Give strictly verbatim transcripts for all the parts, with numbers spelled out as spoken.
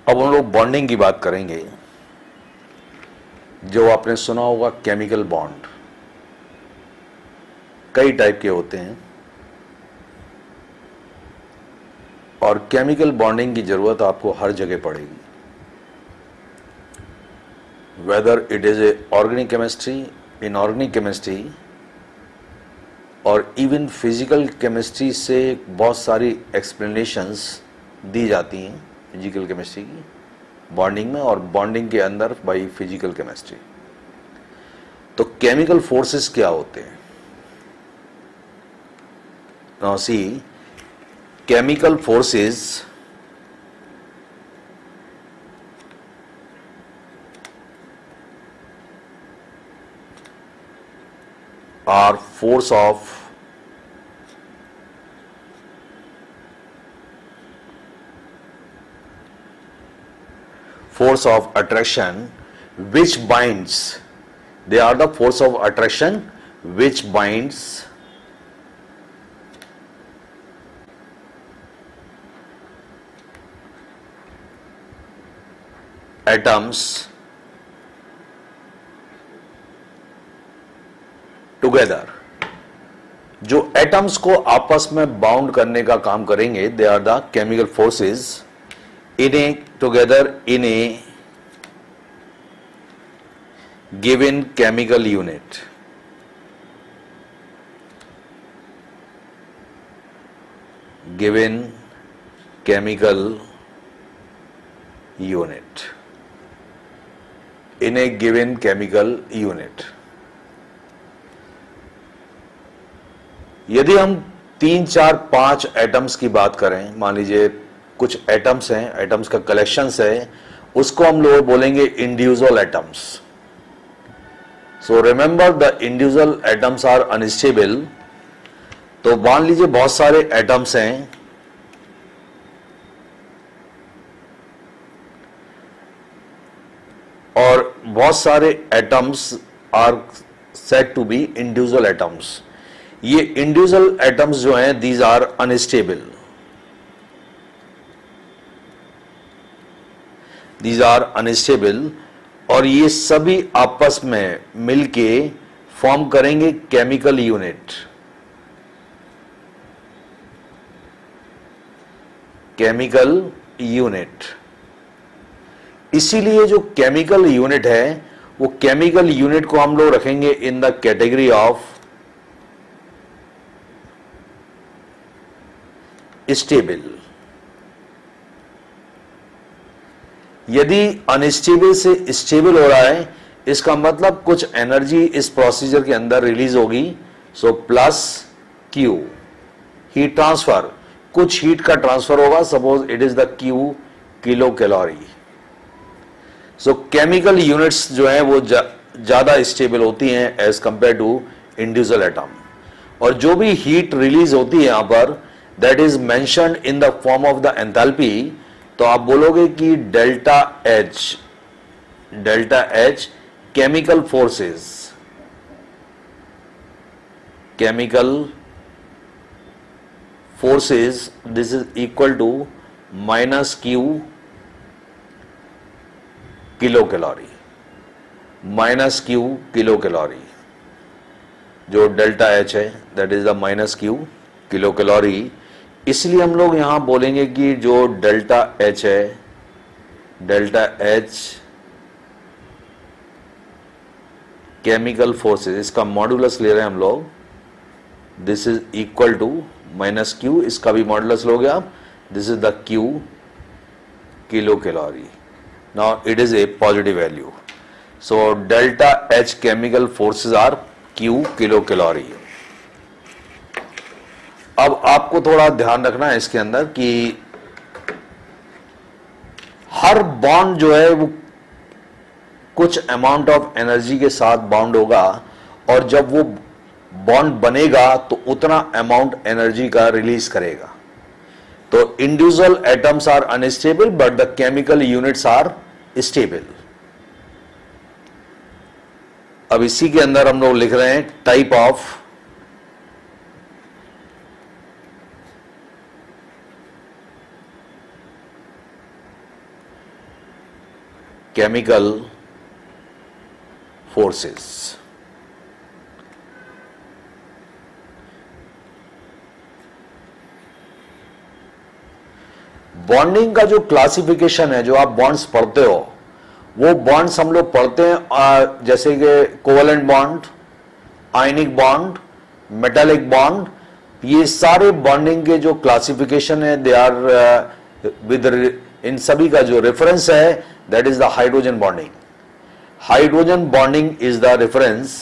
अब हम लोग बॉन्डिंग की बात करेंगे। जो आपने सुना होगा केमिकल बॉन्ड, कई टाइप के होते हैं और केमिकल बॉन्डिंग की जरूरत आपको हर जगह पड़ेगी, whether it is a organic chemistry, inorganic chemistry और इवन फिजिकल केमिस्ट्री से बहुत सारी एक्सप्लेनेशंस दी जाती हैं फिजिकल केमिस्ट्री की बॉन्डिंग में, और बॉन्डिंग के अंदर बाई फिजिकल केमिस्ट्री। तो केमिकल फोर्सेस क्या होते हैं? Now see, chemical forces are force of force of attraction which binds, they are the force of attraction which binds atoms together. जो एटम्स को आपस में बाउंड करने का काम करेंगे, they are the chemical forces in a together in a given chemical unit. Given chemical unit in a given chemical unit. यदि हम तीन चार पांच एटम्स की बात करें, मान लीजिए कुछ एटम्स हैं, एटम्स का कलेक्शंस है, उसको हम लोग बोलेंगे individual atoms. So remember the individual atoms are unstable. तो मान लीजिए बहुत सारे एटम्स हैं और बहुत सारे atoms are said to be individual atoms. ये इंडिविजुअल एटम्स जो हैं, these are unstable, these are unstable और ये सभी आपस में मिलके फॉर्म करेंगे केमिकल यूनिट। Chemical unit. इसीलिए जो केमिकल यूनिट है, वो केमिकल यूनिट को हम लोग रखेंगे in the category of stable. यदि अनस्टेबल से स्टेबल हो रहा है, इसका मतलब कुछ एनर्जी इस प्रोसीजर के अंदर रिलीज होगी। So plus Q, heat transfer, कुछ हीट का ट्रांसफर होगा, suppose it is the Q kilo calorie. So chemical units जो हैं वो ज्यादा स्टेबल होती हैं as compare to individual atom. और जो भी हीट रिलीज होती है यहां पर, that is mentioned in the form of the enthalpy. तो आप बोलोगे कि delta H, delta H chemical forces, chemical forces, this is equal to minus Q kilo calorie, minus Q kilo calorie. जो delta H है that is the minus Q kilo calorie. इसलिए हम लोग यहां बोलेंगे कि जो डेल्टा एच है, डेल्टा एच केमिकल फोर्सेस, इसका मॉड्यूलस ले रहे हैं हम लोग, this is equal to minus Q, इसका भी मॉड्यूलस लोगे आप, this is the Q kilo calorie. Now it is a positive value. So delta H chemical forces are Q kilo calorie. अब आपको थोड़ा ध्यान रखना है इसके अंदर कि हर बॉन्ड जो है वो कुछ अमाउंट ऑफ एनर्जी के साथ बॉन्ड होगा, और जब वो बॉन्ड बनेगा तो उतना अमाउंट एनर्जी का रिलीज करेगा। तो individual atoms are unstable but the chemical units are stable. अब इसी के अंदर हम लोग लिख रहे हैं type of chemical forces. Bonding का जो क्लासिफिकेशन है, जो आप बॉन्ड्स पढ़ते हो, वो बॉन्ड्स हम लोग पढ़ते हैं जैसे कि covalent bond, ionic bond, metallic bond, ये सारे बॉन्डिंग के जो क्लासिफिकेशन है दे आर विद, इन सभी का जो रेफरेंस है that is the hydrogen bonding. Hydrogen bonding is the reference.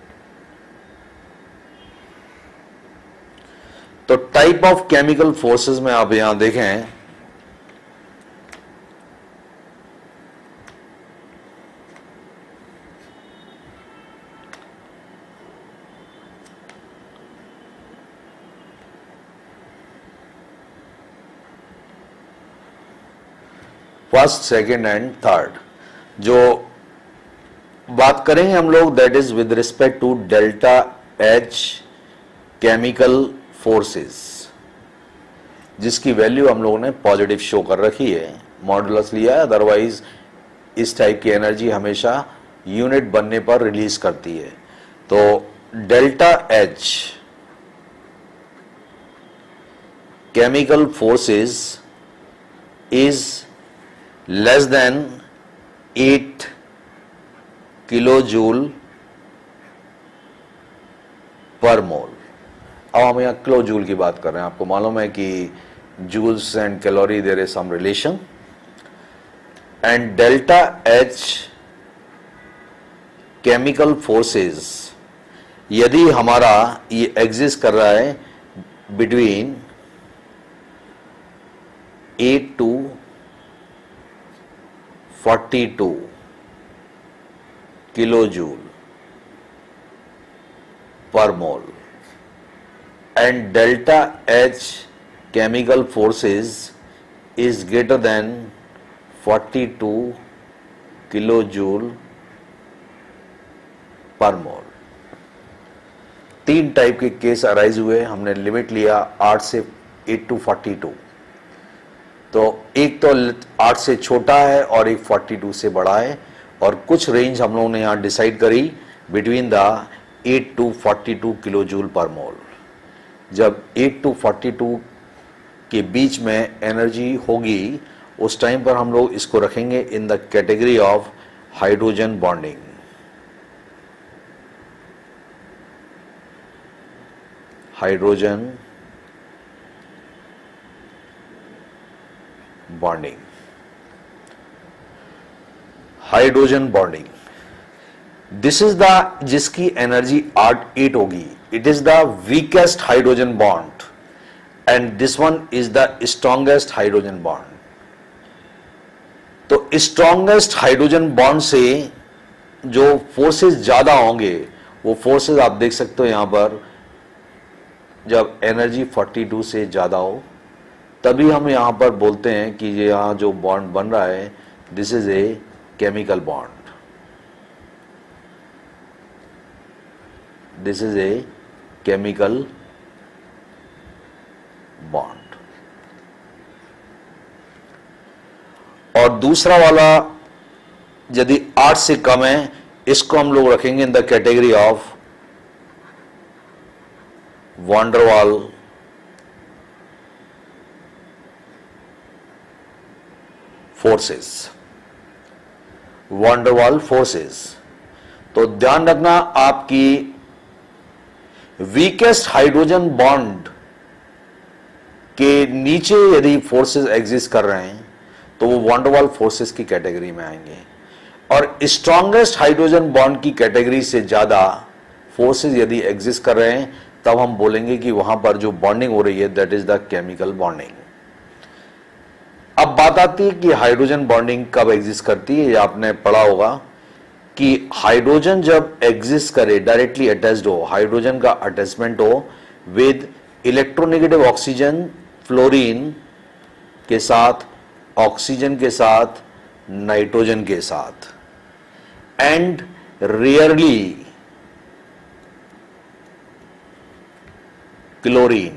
तो टाइप ऑफ केमिकल फोर्सेस में आप यहां देखें, फर्स्ट, सेकेंड एंड थर्ड. जो बात करेंगे हम लोग that is with respect to delta H chemical forces, जिसकी वैल्यू हम लोगों ने पॉजिटिव शो कर रखी है, मॉडुलस लिया है. अदरवाइज इस टाइप की एनर्जी हमेशा यूनिट बनने पर रिलीज करती है. तो delta H chemical forces is less than eight kilo joule per mole. अब हम यहां किलो जूल की बात कर रहे हैं. आपको मालूम है कि joules and calorie there is some relation. And delta H chemical forces, यदि हमारा ये एग्जिस्ट कर रहा है between eight to forty two kilo joule per mole, and delta H chemical forces is greater than forty-two kilojoule per mole. तीन type के case arise हुए. हमने लिमिट लिया आठ से एट टू फोर्टी टू. तो एक तो आठ से छोटा है और एक फोर्टी टू से बड़ा है, और कुछ रेंज हम लोगों ने यहां डिसाइड करी between the eight to forty two kilo joule per mole. जब एट टू फोर्टी टू के बीच में एनर्जी होगी उस टाइम पर हम लोग इसको रखेंगे in the category of hydrogen bonding. Hydrogen bonding. Hydrogen bonding, this is the, जिसकी एनर्जी आठ एट होगी, it is the weakest hydrogen bond and this one is the strongest hydrogen bond. तो strongest hydrogen bond से जो forces ज्यादा होंगे वो forces आप देख सकते हो यहां पर, जब एनर्जी फोर्टी टू से ज्यादा हो तभी हम यहां पर बोलते हैं कि ये यहां जो बॉन्ड बन रहा है this is a chemical bond. This is a chemical bond. और दूसरा वाला यदि आठ से कम है इसको हम लोग रखेंगे in the category of van der Waals forces. Van der Waals forces. तो ध्यान रखना, आपकी वीकेस्ट हाइड्रोजन बॉन्ड के नीचे यदि फोर्सेस एग्जिस्ट कर रहे हैं तो वो वैन डर वाल फोर्सेस की कैटेगरी में आएंगे, और स्ट्रॉन्गेस्ट हाइड्रोजन बॉन्ड की कैटेगरी से ज्यादा फोर्सेस यदि एग्जिस्ट कर रहे हैं तब हम बोलेंगे कि वहां पर जो बॉन्डिंग हो रही है that is the chemical bonding. अब बात आती है कि हाइड्रोजन बॉन्डिंग कब एग्जिस्ट करती है. ये आपने पढ़ा होगा कि हाइड्रोजन जब एग्जिस्ट करे, डायरेक्टली अटैच्ड हो, हाइड्रोजन का अटैचमेंट हो विद इलेक्ट्रोनेगेटिव ऑक्सीजन, फ्लोरीन के साथ, ऑक्सीजन के साथ, नाइट्रोजन के साथ, एंड रेयरली क्लोरीन,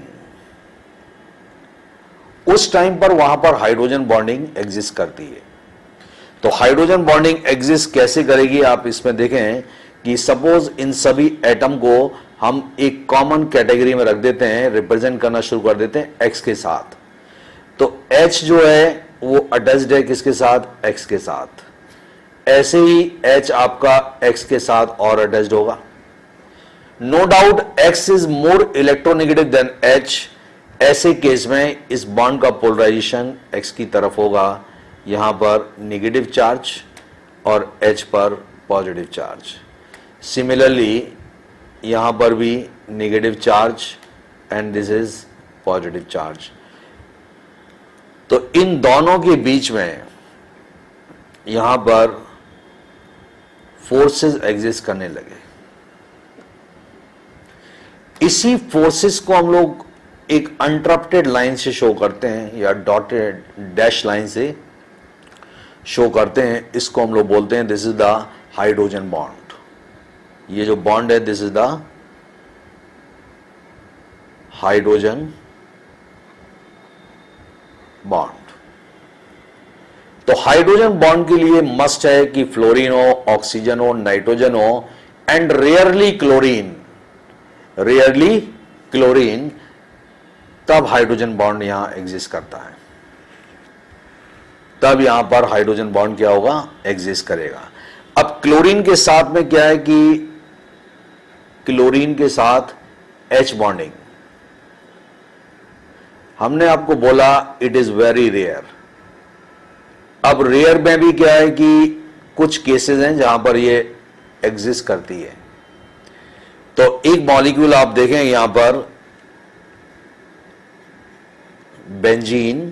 उस टाइम पर वहां पर हाइड्रोजन बॉन्डिंग एग्जिस्ट करती है. तो तो हाइड्रोजन बॉन्डिंग एग्जिस्ट कैसे करेगी आप इसमें देखें कि सपोज इन सभी एटम को हम एक कॉमन कैटेगरी में रख देते हैं, रिप्रेजेंट करना शुरू कर देते हैं एक्स के साथ। तो H जो है वो अटैच्ड है किसके साथ, X के साथ। ऐसे ही H आपका X के साथ और अटैच्ड होगा। No doubt X is more electronegative than H। ऐसे केस में इस बॉन्ड का पोलराइजेशन X की तरफ होगा, यहां पर नेगेटिव चार्ज और H पर पॉजिटिव चार्ज। सिमिलरली यहां पर भी negative charge and this is positive charge. तो इन दोनों के बीच में यहां पर फोर्सेस एग्जिस्ट करने लगे। इसी फोर्सेस को हम लोग एक अनट्रप्टेड लाइन से शो करते हैं या डॉटेड डैश लाइन से शो करते हैं। इसको हम लोग बोलते हैं this is the hydrogen bond. ये जो बॉन्ड है this is the hydrogen bond. तो हाइड्रोजन बॉन्ड के लिए मस्ट है कि फ्लोरीन हो, ऑक्सीजन हो, नाइट्रोजन हो and rarely chlorine. Rarely chlorine, तब हाइड्रोजन बॉन्ड यहां एग्जिस्ट करता है, तब यहां पर हाइड्रोजन बॉन्ड क्या होगा, एग्जिस्ट करेगा। अब क्लोरीन के साथ में क्या है कि क्लोरीन के साथ H बॉन्डिंग, हमने आपको बोला इट इज वेरी रेयर। अब रेयर में भी क्या है कि कुछ केसेस हैं जहां पर ये एग्जिस्ट करती है। तो एक मॉलिक्यूल आप देखें यहां पर बेंजीन,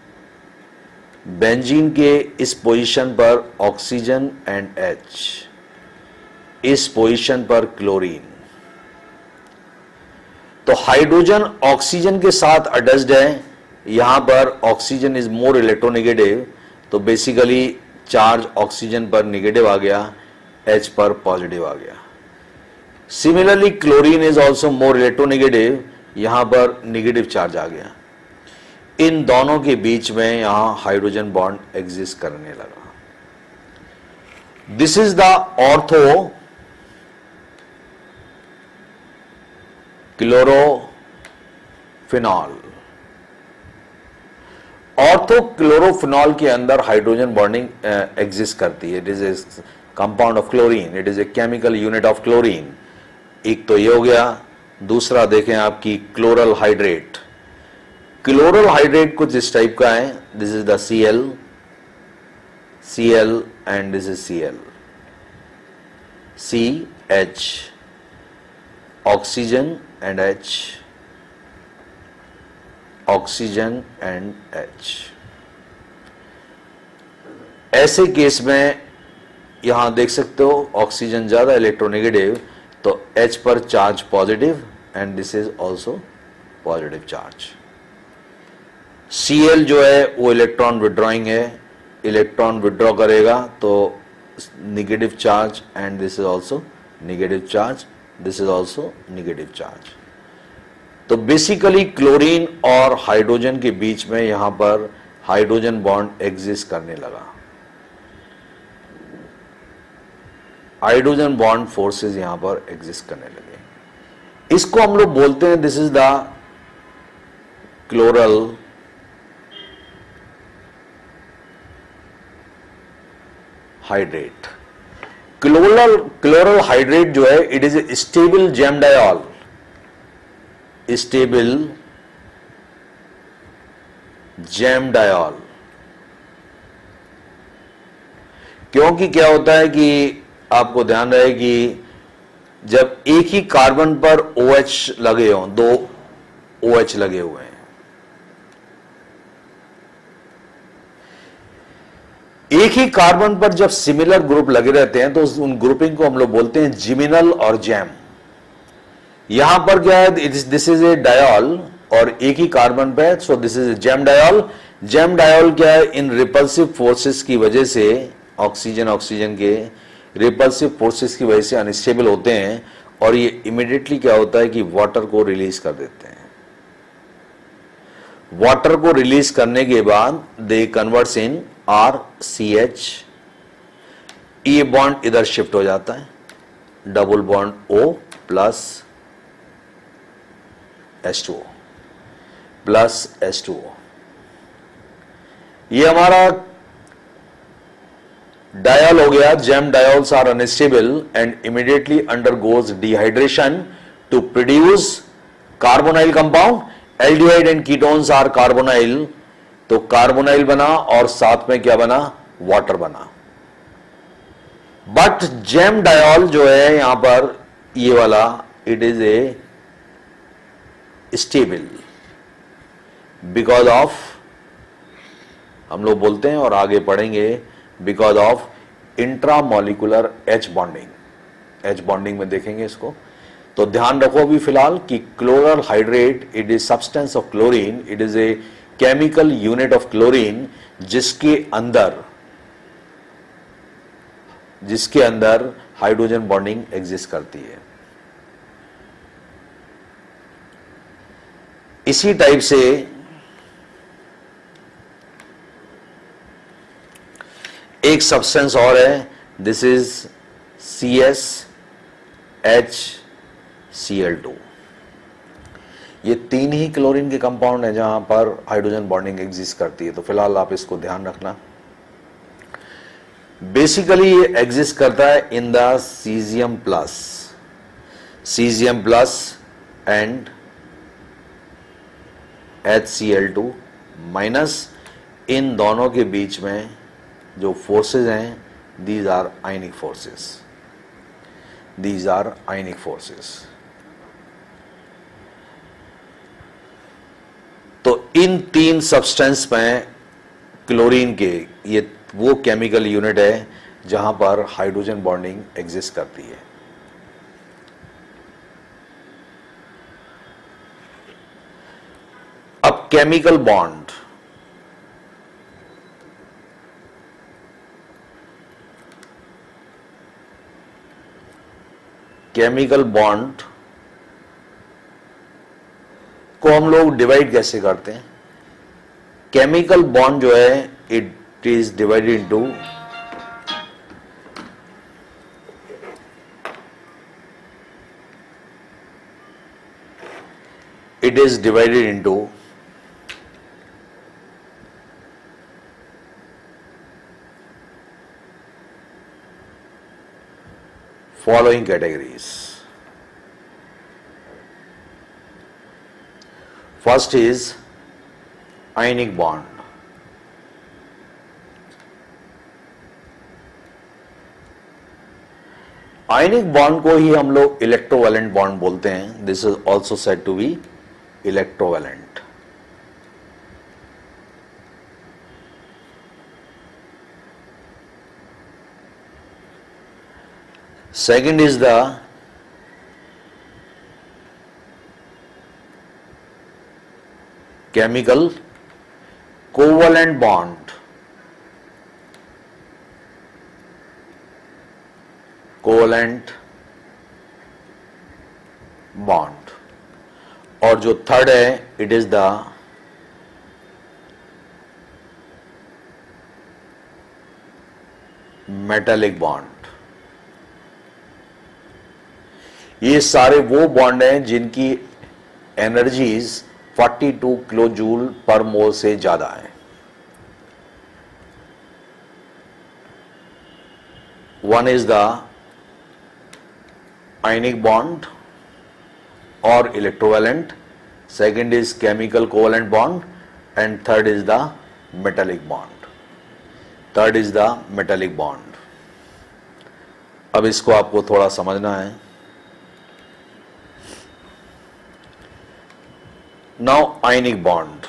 बेंजीन के इस पोजीशन पर ऑक्सीजन एंड H, इस पोजीशन पर क्लोरीन। तो हाइड्रोजन ऑक्सीजन के साथ अटैच्ड है, यहां पर ऑक्सीजन इज मोर इलेक्ट्रोनेगेटिव, तो बेसिकली चार्ज ऑक्सीजन पर नेगेटिव आ गया, H पर पॉजिटिव आ गया। Similarly chlorine is also more electronegative, यहां पर नेगेटिव चार्ज आ गया। इन दोनों के बीच में यहां हाइड्रोजन बॉन्ड एग्जिस्ट करने लगा। This is the ortho chlorophenol. Ortho chlorophenol के अंदर हाइड्रोजन बॉन्डिंग एग्जिस्ट करती है। It is a compound of chlorine, it is a chemical unit of chlorine. एक तो ये हो गया, दूसरा देखें आपकी क्लोरल हाइड्रेट। क्लोरल हाइड्रेट कुछ इस टाइप का है, this is the Cl, Cl and this is Cl, CH, oxygen and H, oxygen and H। ऐसे केस में यहां देख सकते हो ऑक्सीजन ज्यादा इलेक्ट्रोनेगेटिव, तो H पर charge positive and this is also positive charge. Cl जो है वो इलेक्ट्रॉन विड्रॉइंग है, इलेक्ट्रॉन विड्रॉ करेगा तो negative charge and this is also negative charge, this is also negative charge. तो बेसिकली क्लोरीन और हाइड्रोजन के बीच में यहां पर हाइड्रोजन बॉन्ड एग्जिस्ट करने लगा। हाइड्रोजन बॉन्ड फोर्सेस यहां पर एग्जिस्ट करने लगे। इसको हम लोग बोलते हैं this is the chloral hydrate. Chloral chloral hydrate जो है it is a stable gem diol, stable gem diol. क्योंकि क्या होता है कि आपको ध्यान रहे कि जब एक ही कार्बन पर OH लगे हों, दो OH लगे हुए हैं, एक ही कार्बन पर जब सिमिलर ग्रुप लगे रहते हैं तो उन ग्रुपिंग को हम लोग बोलते हैं जिमिनल और जैम। यहां पर क्या है, दिस इज ए डायॉल और एक ही कार्बन पे, so this is a gem diol. Gem diol क्या है, इन रिपल्सिव फोर्सेस की वजह से, ऑक्सीजन ऑक्सीजन के रिपल्सिव फोर्सेस की वजह से अनस्टेबल होते हैं और ये इमीडिएटली क्या होता है कि वाटर को रिलीज कर देते हैं। वाटर को रिलीज करने के बाद they converts in R C H ये बॉन्ड इधर शिफ्ट हो जाता है, double bond O plus H two O plus H two O. ये हमारा डायल हो गया। Gem diols are unstable and immediately undergoes dehydration to produce carbonyl compound. Aldehyde and ketones are carbonyl, तो carbonyl बना और साथ में क्या बना, वाटर बना। बट जेम डायोल जो है यहां पर ये वाला, it is a stable because of, हम लोग बोलते हैं और आगे पढ़ेंगे, because of intramolecular H bonding. H bonding में देखेंगे इसको। तो ध्यान रखो अभी फिलहाल कि chloral hydrate it is substance of chlorine, it is a chemical unit of chlorine जिसके अंदर जिसके अंदर हाइड्रोजन बॉन्डिंग एग्जिस्ट करती है। इसी टाइप से एक सब्सटेंस और है, this is C S H C L two. ये तीन ही क्लोरीन के कंपाउंड है जहां पर हाइड्रोजन बॉन्डिंग एग्जिस्ट करती है। तो फिलहाल आप इसको ध्यान रखना। बेसिकली ये एग्जिस्ट करता है in the caesium plus, caesium plus and H C L two minus. इन दोनों के बीच में जो फोर्सेस हैं, these are ionic forces, these are ionic forces. तो इन तीन सब्सटेंस में क्लोरीन के, ये वो केमिकल यूनिट है जहां पर हाइड्रोजन बॉन्डिंग एग्जिस्ट करती है। अब केमिकल बॉन्ड, केमिकल बॉन्ड को हम लोग डिवाइड कैसे करते हैं? केमिकल बॉन्ड जो है it is divided into it is divided into following categories. First is ionic bond. Ionic bond को ही हम लोग इलेक्ट्रोवैलेंट बॉन्ड बोलते हैं। This is also said to be electrovalent. Second is the chemical covalent bond. Covalent bond. और जो third है, it is the metallic bond. ये सारे वो बॉन्ड हैं जिनकी एनर्जीज बयालीस किलो जूल पर मोल से ज्यादा है। One is the ionic bond और electrovalent, second is chemical covalent bond and third is the metallic bond. Third is the metallic bond. अब इसको आपको थोड़ा समझना है। Now ionic bond.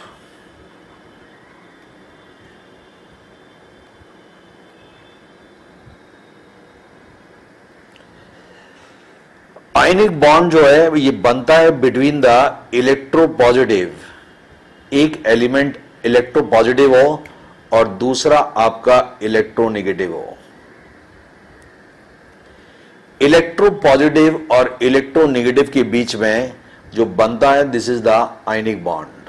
Ionic bond जो है ये बनता है बिटवीन द इलेक्ट्रोपॉजिटिव, एक एलिमेंट इलेक्ट्रोपॉजिटिव हो और दूसरा आपका इलेक्ट्रोनेगेटिव हो। इलेक्ट्रोपॉजिटिव और इलेक्ट्रोनेगेटिव के बीच में जो बनता है, this is the ionic bond.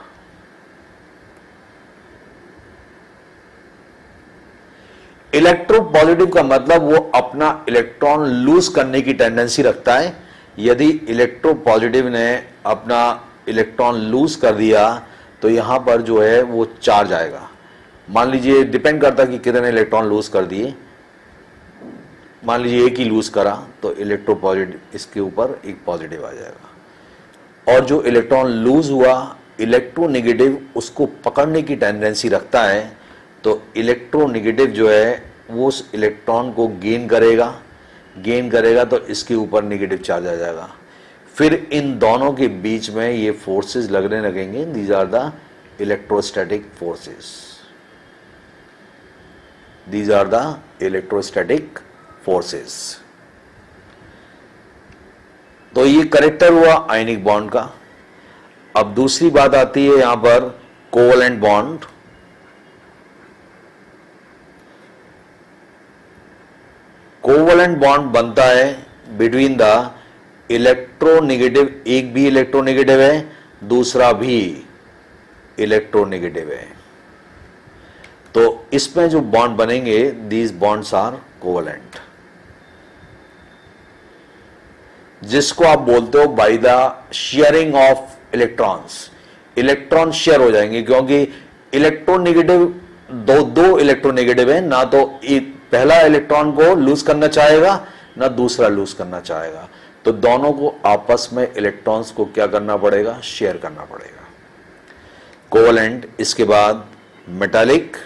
Electropositive का मतलब वो अपना इलेक्ट्रॉन लूज करने की टेंडेंसी रखता है। यदि इलेक्ट्रोपॉजिटिव ने अपना इलेक्ट्रॉन लूज कर दिया तो यहां पर जो है वो चार्ज आएगा। मान लीजिए, डिपेंड करता है कि कितने इलेक्ट्रॉन लूज कर दिए। मान लीजिए एक ही लूज करा तो इलेक्ट्रोपॉजिटिव इसके ऊपर एक पॉजिटिव आ जाएगा। और जो इलेक्ट्रॉन लूज हुआ, इलेक्ट्रोनेगेटिव उसको पकड़ने की टेंडेंसी रखता है, तो इलेक्ट्रोनेगेटिव जो है वो उस इलेक्ट्रॉन को गेन करेगा गेन करेगा तो इसके ऊपर नेगेटिव चार्ज आ जाएगा। फिर इन दोनों के बीच में ये फोर्सेस लगने लगेंगे। These are the electrostatic forces these are the electrostatic forces. तो ये करेक्टर हुआ आयनिक बॉन्ड का। अब दूसरी बात आती है यहां पर कोवलेंट बॉन्ड। कोवलेंट बॉन्ड बनता है बिटवीन द इलेक्ट्रोनेगेटिव, एक भी इलेक्ट्रोनेगेटिव है, दूसरा भी इलेक्ट्रोनेगेटिव है। तो इसमें जो बॉन्ड बनेंगे, दीज बॉन्ड्स आर कोवलेंट, जिसको आप बोलते हो by the sharing of electrons. Electron share हो जाएंगे क्योंकि इलेक्ट्रोनेगेटिव दो दो इलेक्ट्रोनेगेटिव है, ना तो एक पहला इलेक्ट्रॉन को लूज करना चाहेगा ना दूसरा लूज करना चाहेगा, तो दोनों को आपस में इलेक्ट्रॉन्स को क्या करना पड़ेगा, शेयर करना पड़ेगा। कोवलेंट। इसके बाद मेटालिक।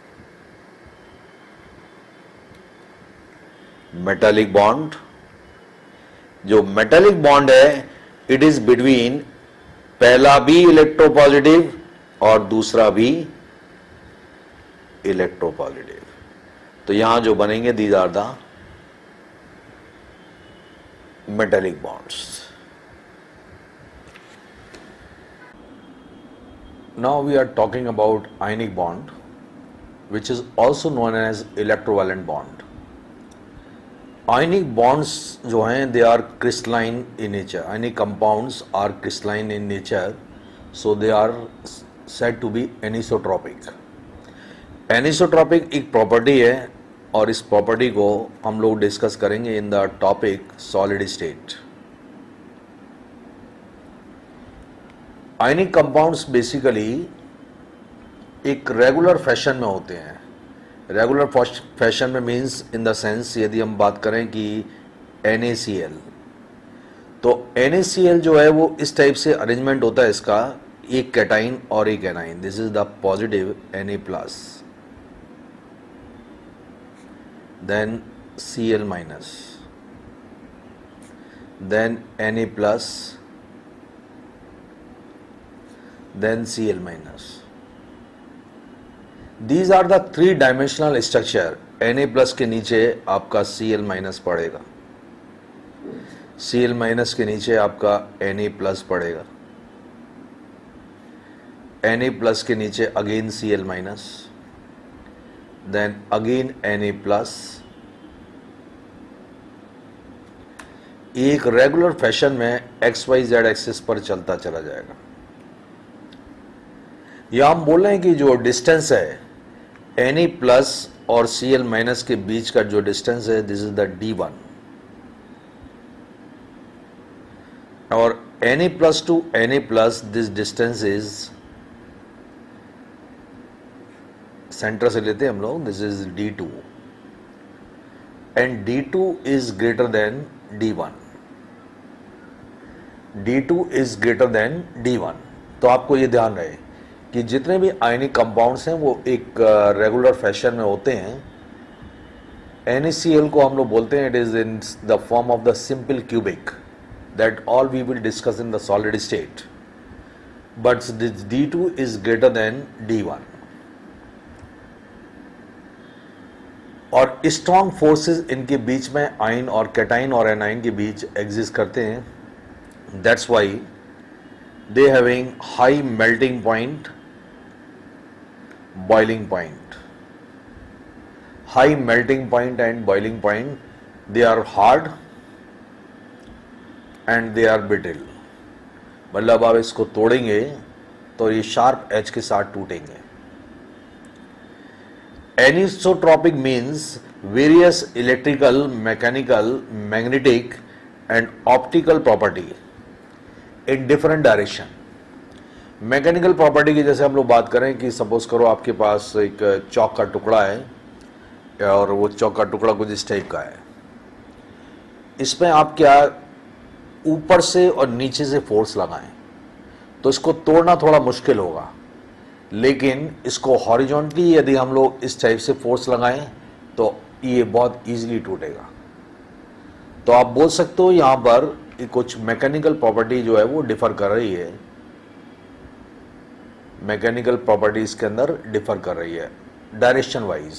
मेटालिक बॉन्ड, जो मेटालिक बॉन्ड है इट इज बिटवीन पहला भी इलेक्ट्रोपॉजिटिव और दूसरा भी इलेक्ट्रोपॉजिटिव। तो यहां जो बनेंगे these are the metallic bonds. Now we are talking about ionic bond which is also known as electrovalent bond. Ionic bonds जो हैं they are crystalline in nature. Ionic compounds are crystalline in nature, so they are said to be anisotropic. Anisotropic एक property है और इस property को हम लोग discuss करेंगे in the topic solid state. Ionic compounds basically एक रेगुलर फैशन में होते हैं। रेगुलर फैशन में मीन्स इन द सेंस, यदि हम बात करें कि एन ए सी एल, तो एन ए सी एल जो है वो इस टाइप से अरेंजमेंट होता है इसका, एक कैटाइन और एक anion. This is the positive N A plus, then Cl minus, then Na plus, then Cl minus. These are the three dimensional structure. Na plus के नीचे आपका Cl minus पड़ेगा, Cl minus के नीचे आपका Na plus पड़ेगा, Na plus के नीचे again Cl minus, then again Na plus। एक रेगुलर फैशन में एक्स वाई जेड एक्सिस पर चलता चला जाएगा। या हम बोल रहे हैं कि जो डिस्टेंस है Na प्लस और Cl माइनस के बीच का जो डिस्टेंस है, this is the D one. और Na plus to Na plus this distance is, centre से लेते हैं हम लोग, this is D two and D two is greater than D one. D two is greater than D one. तो आपको ये ध्यान रहे कि जितने भी आयनिक कंपाउंड्स हैं वो एक रेगुलर फैशन में होते हैं। एन ए सी एल को हम लोग बोलते हैं it is in the form of the simple cubic, that all we will discuss in the solid state, but this D two is greater than D one. और strong forces इनके बीच में ion और कैटाइन और A9 के बीच exist करते हैं। That's why they having high melting point, boiling point. High melting point and boiling point, they are hard and they are brittle. मतलब आप इसको तोड़ेंगे तो ये शार्प एज के साथ टूटेंगे। Anisotropic means various electrical, mechanical, magnetic and optical property in different direction. Mechanical property की जैसे हम लोग बात करें कि सपोज करो आपके पास एक चौक का टुकड़ा है और वो चौक का टुकड़ा कुछ इस टाइप का है, इसमें आप क्या ऊपर से और नीचे से फोर्स लगाएं तो इसको तोड़ना थोड़ा मुश्किल होगा, लेकिन इसको हॉरिजॉन्टली यदि हम लोग इस टाइप से फोर्स लगाएं तो ये बहुत इजीली टूटेगा। तो आप बोल सकते हो यहां पर कुछ मैकेनिकल प्रॉपर्टी जो है वो डिफर कर रही है, मैकेनिकल प्रॉपर्टीज के अंदर डिफर कर रही है डायरेक्शन वाइज।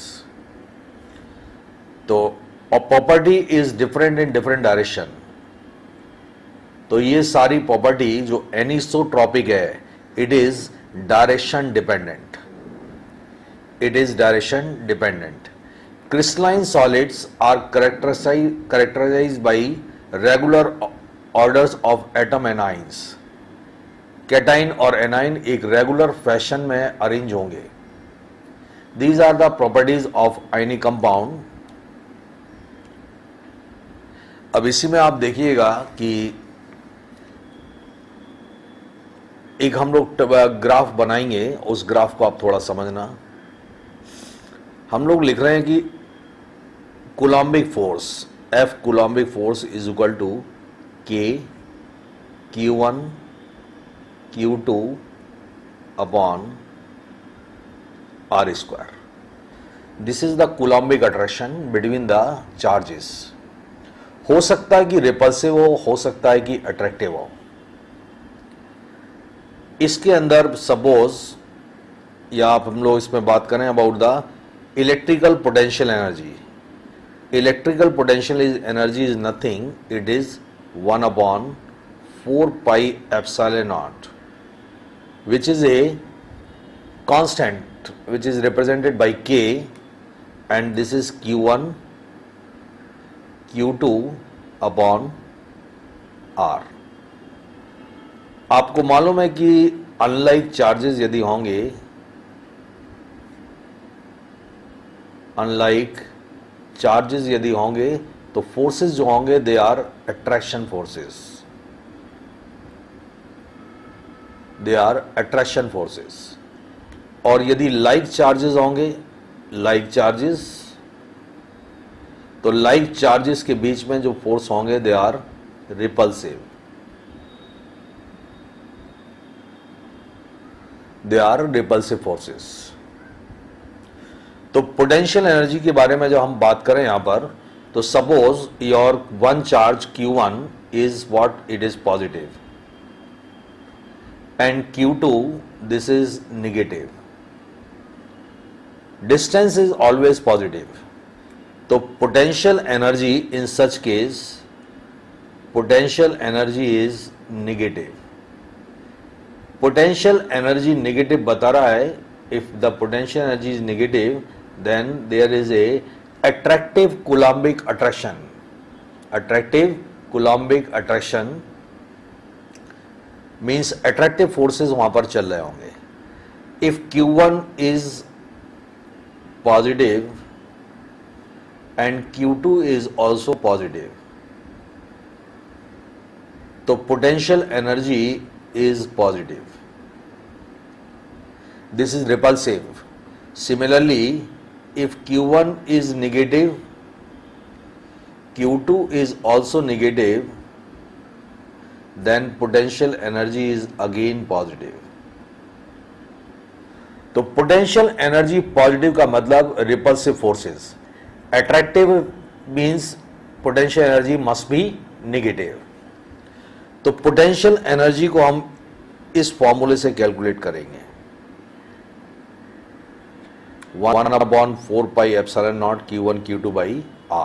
तो property is different in different direction. तो ये सारी प्रॉपर्टी जो एनिसोट्रॉपिक है, it is direction dependent, it is direction dependent. Crystalline solids are characterise characterised by regular orders of atom and ions. Cation और anion एक regular fashion में arrange होंगे। These are the properties of ionic compound. अब इसी में आप देखिएगा कि एक हम लोग ग्राफ बनाएंगे, उस ग्राफ को आप थोड़ा समझना। हम लोग लिख रहे हैं कि coulombic force F coulombic force is equal to K Q one Q two upon R square. This is the coulombic attraction between the charges. हो सकता है कि रिपल्सिव हो, हो सकता है कि अट्रैक्टिव हो। इसके अंदर सपोज या आप हम लोग इसमें बात करें about the electrical potential energy. Electrical potential is energy is nothing, it is one upon four pi epsilon naught, which is a constant which is represented by K, and this is Q one Q two upon R। आपको मालूम है कि unlike charges यदि होंगे, unlike charges यदि होंगे तो forces जो होंगे they are attraction forces, they are attraction forces. और यदि लाइक चार्जेस होंगे, लाइक चार्जेस, तो लाइक चार्जेस के बीच में जो फोर्स होंगे they are repulsive, they are repulsive forces. तो पोटेंशियल एनर्जी के बारे में जब हम बात करें यहां पर, तो suppose your one charge Q one is what, it is positive, and Q two this is negative, distance is always positive। तो potential energy in such case, potential energy is negative। potential energy negative बता रहा है, if the potential energy is negative then there is a attractive coulombic attraction, attractive coulombic attraction means attractive forces वहां पर चल रहे होंगे। if Q one is positive and Q two is also positive, तो potential energy is positive, this is repulsive। similarly if Q one is negative, Q two is also negative, then potential energy is again positive। तो potential energy positive का मतलब repulsive forces, attractive means potential energy must be negative। तो potential energy को हम इस फॉर्मूले से calculate करेंगे, one upon four pi epsilon naught Q one Q two by R।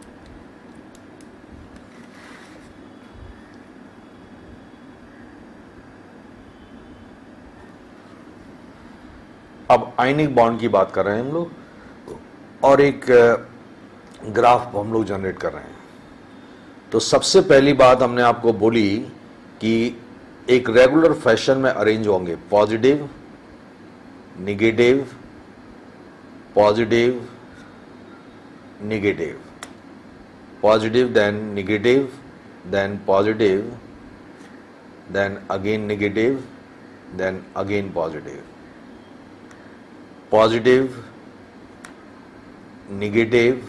अब आयनिक बॉन्ड की बात कर रहे हैं हम लोग और एक ग्राफ हम लोग जनरेट कर रहे हैं। तो सबसे पहली बात हमने आपको बोली कि एक रेगुलर फैशन में अरेंज होंगे, positive, negative, positive, negative, positive, then negative, then positive, then again negative, then again positive, positive, negative,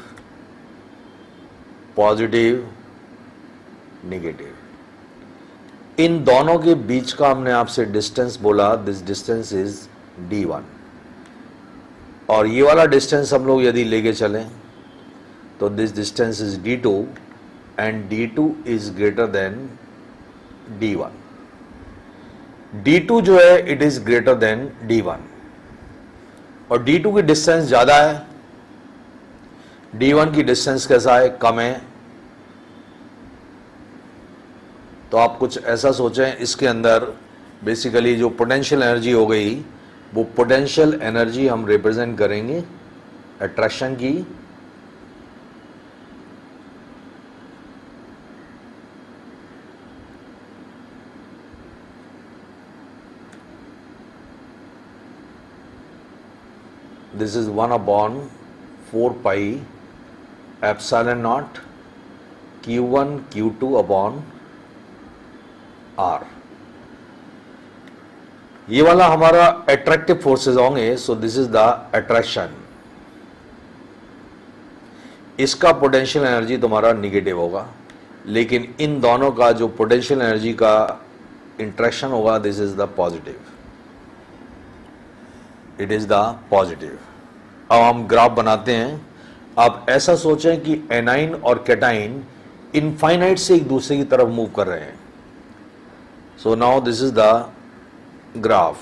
positive, negative. इन दोनों के बीच का हमने आपसे डिस्टेंस बोला, this distance is D one. और ये वाला डिस्टेंस हम लोग यदि लेके चलें तो this distance is D two and D two is greater than D one. D two जो है it is greater than D one और डी टू की डिस्टेंस ज्यादा है, डी वन की डिस्टेंस कैसा है, कम है। तो आप कुछ ऐसा सोचें, इसके अंदर बेसिकली जो पोटेंशियल एनर्जी हो गई वो पोटेंशियल एनर्जी हम रिप्रेजेंट करेंगे अट्रैक्शन की this is one upon four pi epsilon naught Q one Q two upon R. ये वाला हमारा अट्रैक्टिव फोर्सेस होंगे, so this is the attraction. इसका पोटेंशियल एनर्जी तुम्हारा निगेटिव होगा, लेकिन इन दोनों का जो पोटेंशियल एनर्जी का इंट्रैक्शन होगा this is the positive, it is the positive. अब हम ग्राफ बनाते हैं। आप ऐसा सोचें कि एनाइन और कैटाइन इनफाइनाइट से एक दूसरे की तरफ मूव कर रहे हैं। So now this is the graph.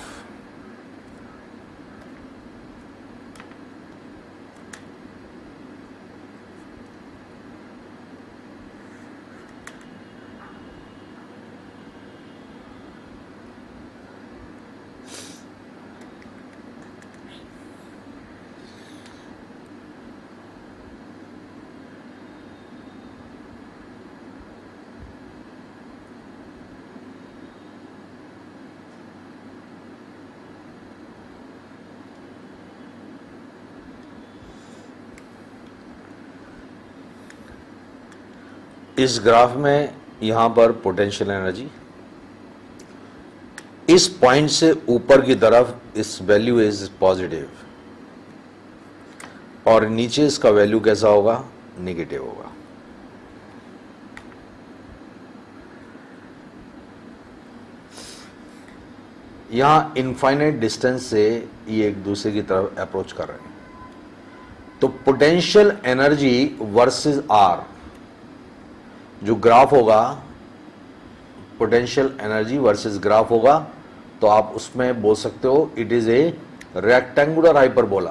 इस ग्राफ में यहां पर पोटेंशियल एनर्जी इस पॉइंट से ऊपर की तरफ इस वैल्यू इज पॉजिटिव और नीचे इसका वैल्यू कैसा होगा, नेगेटिव होगा। यहां इनफाइनाइट डिस्टेंस से ये एक दूसरे की तरफ अप्रोच कर रहे हैं। तो पोटेंशियल एनर्जी वर्सेस आर जो ग्राफ होगा, पोटेंशियल एनर्जी वर्सेस ग्राफ होगा, तो आप उसमें बोल सकते हो it is a rectangular hyperbola,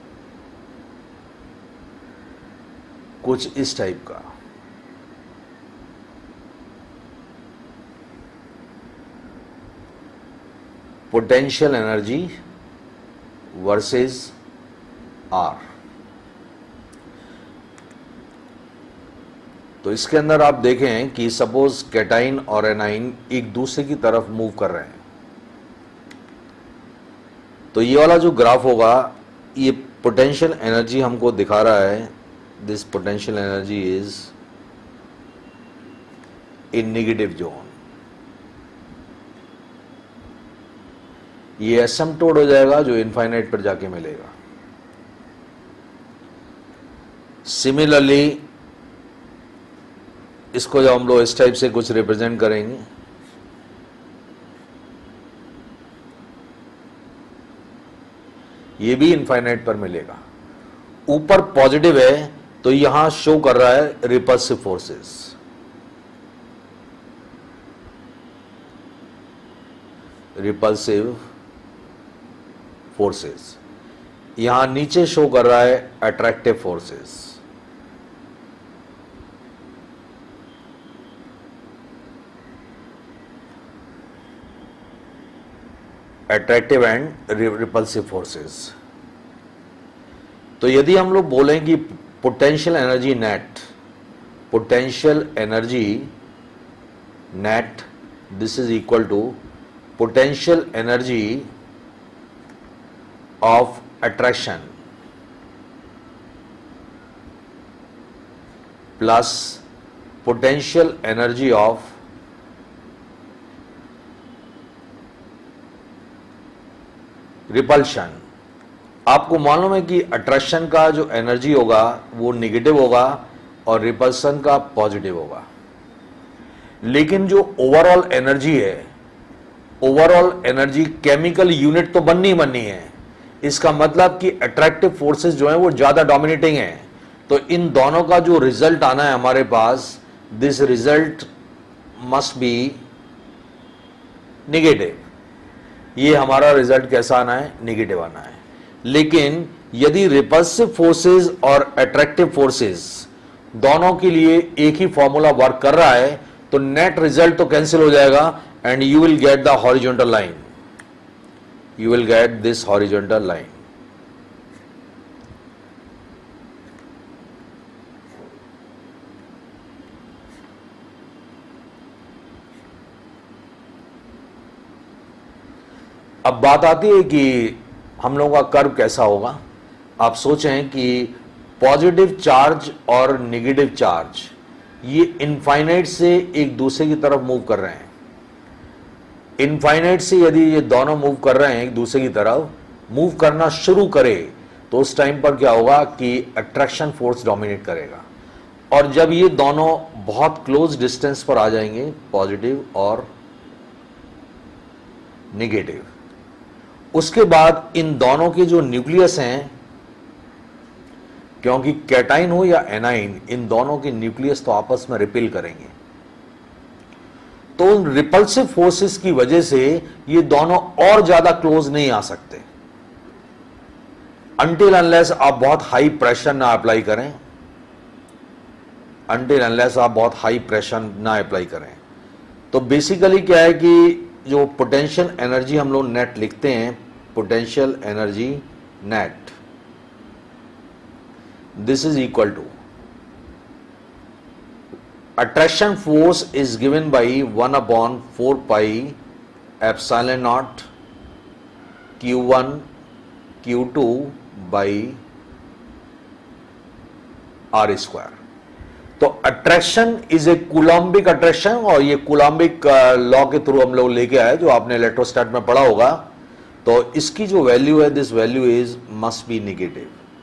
कुछ इस टाइप का। Potential energy versus R. तो इसके अंदर आप देखें कि सपोज कैटाइन और एनाइन एक दूसरे की तरफ मूव कर रहे हैं, तो ये वाला जो ग्राफ होगा ये पोटेंशियल एनर्जी हमको दिखा रहा है, this potential energy is in negative zone. ये एसिम्पटोट हो जाएगा जो इनफाइनाइट पर जाके मिलेगा। सिमिलरली इसको जब हम लोग इस टाइप से कुछ रिप्रेजेंट करेंगे, ये भी इनफाइनाइट पर मिलेगा। ऊपर पॉजिटिव है तो यहां शो कर रहा है रिपल्सिव फोर्सेस, रिपल्सिव फोर्सेस। यहां नीचे शो कर रहा है attractive forces. Attractive and repulsive forces. तो यदि हम लोग बोलें कि potential energy net, potential energy net this is equal to potential energy of attraction plus potential energy of repulsion. आपको मालूम है कि अट्रैक्शन का जो एनर्जी होगा वो निगेटिव होगा और रिपल्शन का पॉजिटिव होगा, लेकिन जो ओवरऑल एनर्जी है, ओवरऑल एनर्जी केमिकल यूनिट तो बननी बननी है। इसका मतलब कि अट्रैक्टिव फोर्सेस जो हैं वो ज्यादा डोमिनेटिंग हैं। तो इन दोनों का जो रिजल्ट आना है हमारे पास, this result must be negative. ये हमारा रिजल्ट कैसा आना है? निगेटिव आना है। लेकिन यदि रिपल्सिव फोर्सेस और अट्रैक्टिव फोर्सेस दोनों के लिए एक ही फॉर्मूला वर्क कर रहा है तो नेट रिजल्ट तो कैंसिल हो जाएगा and you will get the horizontal line, you will get this horizontal line. अब बात आती है कि हम लोगों का कर्व कैसा होगा। आप सोचें कि पॉजिटिव चार्ज और नेगेटिव चार्ज ये इनफाइनाइट से एक दूसरे की तरफ मूव कर रहे हैं। इनफाइनाइट से यदि ये दोनों मूव कर रहे हैं एक दूसरे की तरफ, मूव करना शुरू करे तो उस टाइम पर क्या होगा कि अट्रैक्शन फोर्स डोमिनेट करेगा। और जब ये दोनों बहुत क्लोज डिस्टेंस पर आ जाएंगे, पॉजिटिव और नेगेटिव, उसके बाद इन दोनों के जो न्यूक्लियस हैं, क्योंकि कैटाइन हो या एनाइन, इन दोनों के न्यूक्लियस तो आपस में रिपेल करेंगे। तो उन रिपल्सिव फोर्सेस की वजह से ये दोनों और ज्यादा क्लोज नहीं आ सकते अनटिल अनलेस आप बहुत हाई प्रेशर ना अप्लाई करें, अनटिल अनलेस आप बहुत हाई प्रेशर ना अप्लाई करें। तो बेसिकली क्या है कि जो पोटेंशियल एनर्जी हम लोग नेट लिखते हैं, potential energy net, this is equal to attraction force is given by one upon four pi epsilon naught q one q two by r square। तो attraction is a coulombic attraction, और ये Coulombic law के through हम लोग लेके आए जो आपने इलेक्ट्रोस्टैट में पढ़ा होगा। तो इसकी जो वैल्यू है, this value is must be negative.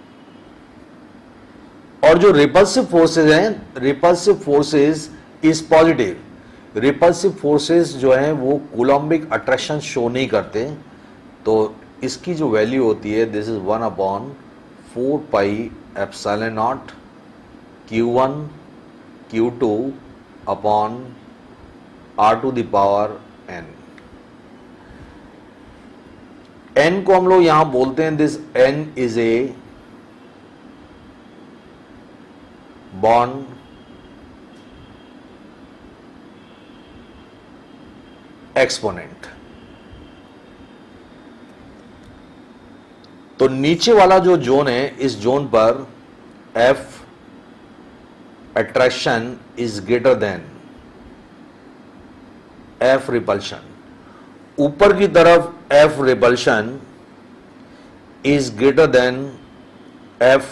और जो रिपल्सिव फोर्सेस हैं, repulsive forces is positive. Repulsive forces जो हैं वो कूलम्बिक अट्रैक्शन शो नहीं करते। तो इसकी जो वैल्यू होती है, this is one upon four pi epsilon naught Q one Q two upon R two the power n. N को हम लोग यहां बोलते हैं, this n is a bond exponent. तो नीचे वाला जो जोन है, इस जोन पर F attraction is greater than F repulsion. ऊपर की तरफ F repulsion is greater than F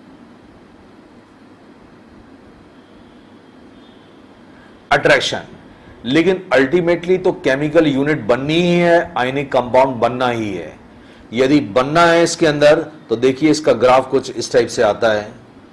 attraction. लेकिन अल्टीमेटली तो केमिकल यूनिट बननी ही है, आयनिक कंपाउंड बनना ही है। यदि बनना है इसके अंदर तो देखिए इसका ग्राफ कुछ इस टाइप से आता है।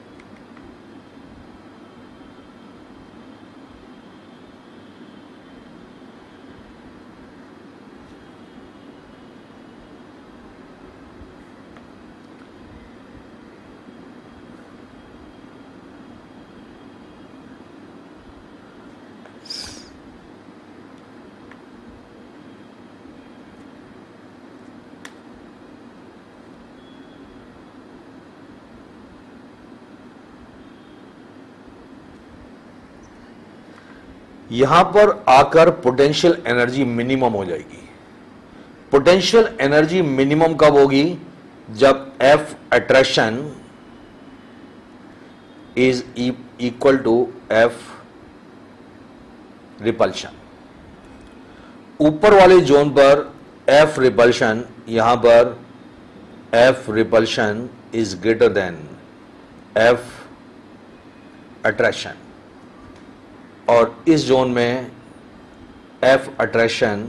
यहां पर आकर पोटेंशियल एनर्जी मिनिमम हो जाएगी। पोटेंशियल एनर्जी मिनिमम कब होगी? जब F attraction is equal to F repulsion. ऊपर वाले जोन पर एफ रिपल्शन, यहां पर F repulsion is greater than F attraction, और इस जोन में F attraction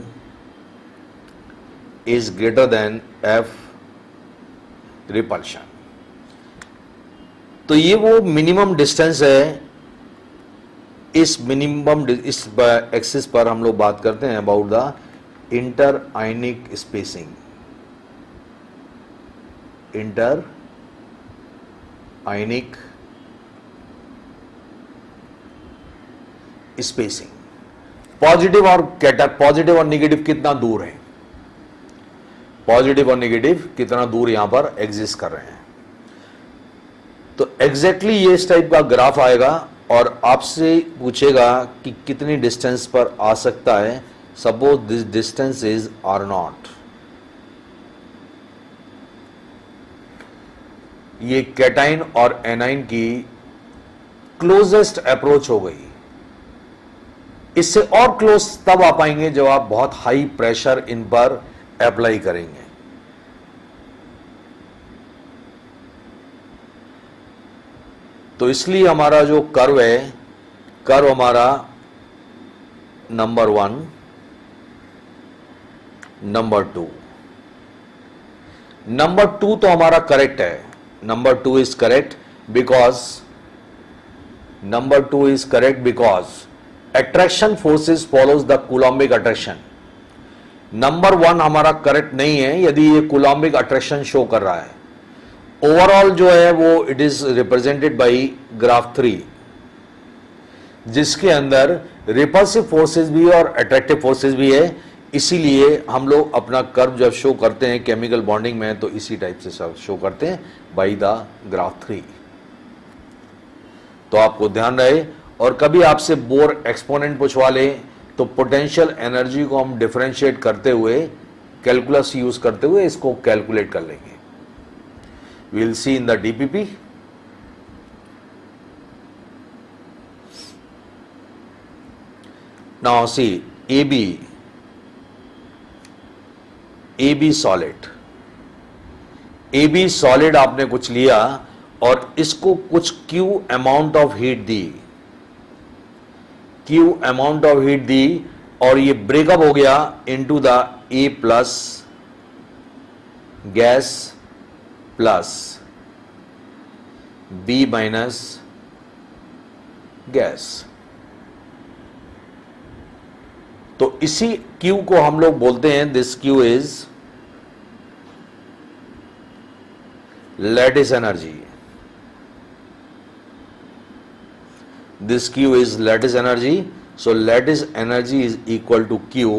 is greater than F repulsion. तो ये वो मिनिमम डिस्टेंस है। इस मिनिमम इस एक्सिस पर हम लोग बात करते हैं about the inter ionic spacing, inter ionic spacing. Positive और कैटा पॉजिटिव और निगेटिव कितना दूर है, पॉजिटिव और निगेटिव कितना दूर यहां पर एग्जिस्ट कर रहे हैं। तो एग्जैक्टली ये इस टाइप का ग्राफ आएगा और आपसे पूछेगा कि कितनी डिस्टेंस पर आ सकता है। Suppose this distance is R naught. ये कैटाइन और एनाइन की क्लोजेस्ट अप्रोच हो गई। इससे और क्लोज तब आ पाएंगे जब आप बहुत हाई प्रेशर इन पर अप्लाई करेंगे। तो इसलिए हमारा जो कर्व है, कर्व हमारा number one, number two, number two तो हमारा करेक्ट है। Number two is correct because number two is correct because attraction forces follows the coulombic attraction. Number one हमारा करेक्ट नहीं है यदि ये कूलॉम्बिक अट्रैक्शन शो कर रहा है। ओवरऑल जो है वो it is represented by graph three, जिसके अंदर रिपल्सिव फोर्सेस भी और अट्रैक्टिव फोर्सेस भी है। इसीलिए हम लोग अपना कर्व जब शो करते हैं केमिकल बॉन्डिंग में तो इसी टाइप से सब शो करते हैं बाय द ग्राफ थ्री। तो आपको ध्यान रहे, और कभी आपसे बोर एक्सपोनेंट पूछवा ले तो पोटेंशियल एनर्जी को हम डिफरेंशिएट करते हुए, कैलकुलस यूज करते हुए इसको कैलकुलेट कर लेंगे। We'll see in the D P P. Now see A B, A B solid, A B solid आपने कुछ लिया और इसको कुछ Q amount of heat the, Q amount of heat दी और ये ब्रेकअप हो गया into the A plus gas plus B minus gas. तो इसी Q को हम लोग बोलते हैं this Q is lattice energy. This Q is lattice energy. So lattice energy is equal to Q,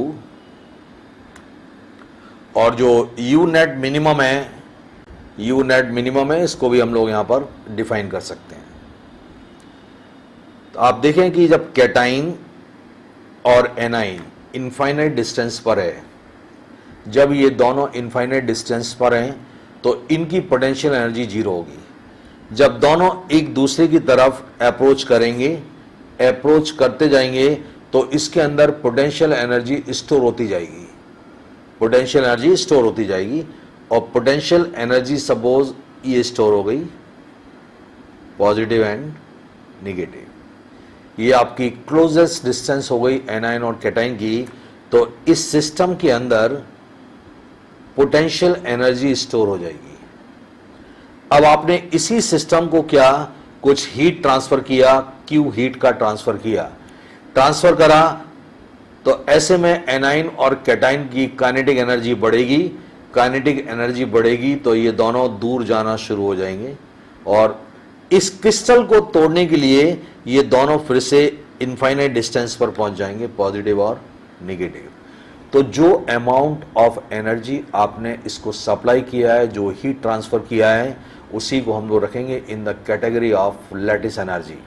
और जो U नेट मिनिमम है, यू नेट मिनिमम है, इसको भी हम लोग यहां पर डिफाइन कर सकते हैं। तो आप देखें कि जब कैटाइन और एनाइन इनफाइनाइट डिस्टेंस पर है, जब ये दोनों इनफाइनाइट डिस्टेंस पर हैं तो इनकी पोटेंशियल एनर्जी जीरो होगी। जब दोनों एक दूसरे की तरफ अप्रोच करेंगे, अप्रोच करते जाएंगे तो इसके अंदर पोटेंशियल एनर्जी स्टोर होती जाएगी, पोटेंशियल एनर्जी स्टोर होती जाएगी। और पोटेंशियल एनर्जी सपोज ये स्टोर हो गई, पॉजिटिव एंड निगेटिव, ये आपकी क्लोजेस्ट डिस्टेंस हो गई एनाइन और कैटाइन की। तो इस सिस्टम के अंदर पोटेंशियल एनर्जी स्टोर हो जाएगी। अब आपने इसी सिस्टम को क्या कुछ हीट ट्रांसफर किया, क्यू हीट का ट्रांसफर किया, ट्रांसफर करा, तो ऐसे में एनाइन और कैटाइन की काइनेटिक एनर्जी बढ़ेगी। काइनेटिक एनर्जी बढ़ेगी तो ये दोनों दूर जाना शुरू हो जाएंगे और इस क्रिस्टल को तोड़ने के लिए ये दोनों फिर से इनफाइनाइट डिस्टेंस पर पहुंच जाएंगे, पॉजिटिव और नेगेटिव। तो जो अमाउंट ऑफ एनर्जी आपने इसको सप्लाई किया है, जो हीट ट्रांसफर किया है, उसी को हम लोग रखेंगे in the category of lattice energy,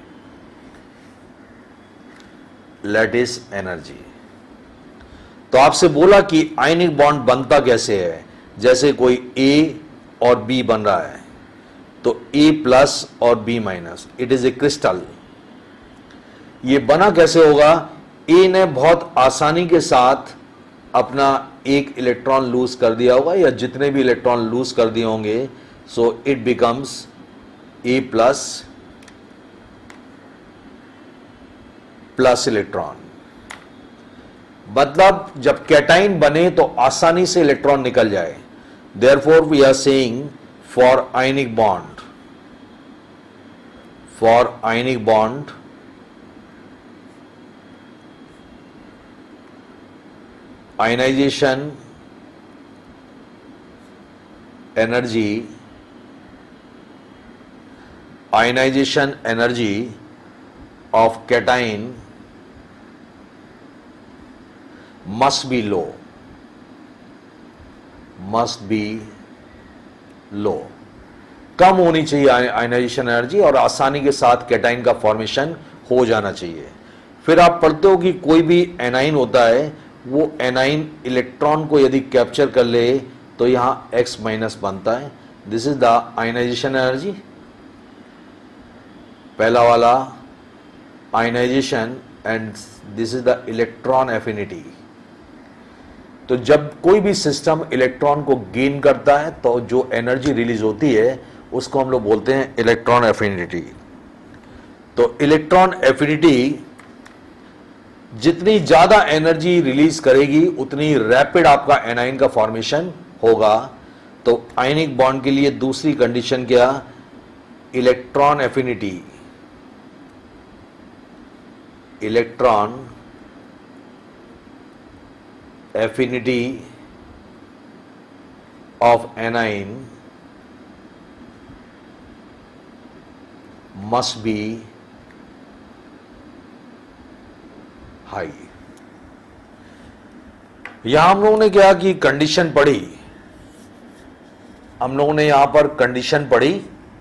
lattice energy. तो आपसे बोला कि आयनिक बॉन्ड बनता कैसे है, जैसे कोई A और B बन रहा है तो A प्लस और B minus, it is a crystal. ये बना कैसे होगा, A ने बहुत आसानी के साथ अपना एक इलेक्ट्रॉन लूज कर दिया होगा या जितने भी इलेक्ट्रॉन लूज कर दिए होंगे, so it becomes A plus plus electron. मतलब जब कैटाइन बने तो आसानी से इलेक्ट्रॉन निकल जाए। Therefore we are saying for ionic bond, for ionic bond ionization energy ionization energy of cation must be low, must be low, कम होनी चाहिए आयनाइजेशन एनर्जी और आसानी के साथ कैटाइन का फॉर्मेशन हो जाना चाहिए। फिर आप पढ़ते हो कि कोई भी एनाइन होता है, वो एनाइन इलेक्ट्रॉन को यदि कैप्चर कर ले तो यहां X माइनस बनता है। This is the ionization energy, पहला वाला ionization, and this is the electron affinity. तो जब कोई भी सिस्टम इलेक्ट्रॉन को गेन करता है तो जो एनर्जी रिलीज होती है उसको हम लोग बोलते हैं इलेक्ट्रॉन एफिनिटी। तो इलेक्ट्रॉन एफिनिटी जितनी ज्यादा एनर्जी रिलीज करेगी उतनी रैपिड आपका एनाइन का फॉर्मेशन होगा। तो आयनिक बॉन्ड के लिए दूसरी कंडीशन क्या, electron affinity, electron affinity of anion must be high. यहां हम लोगों ने क्या की कंडीशन पढ़ी, हम लोगों ने यहां पर कंडीशन पढ़ी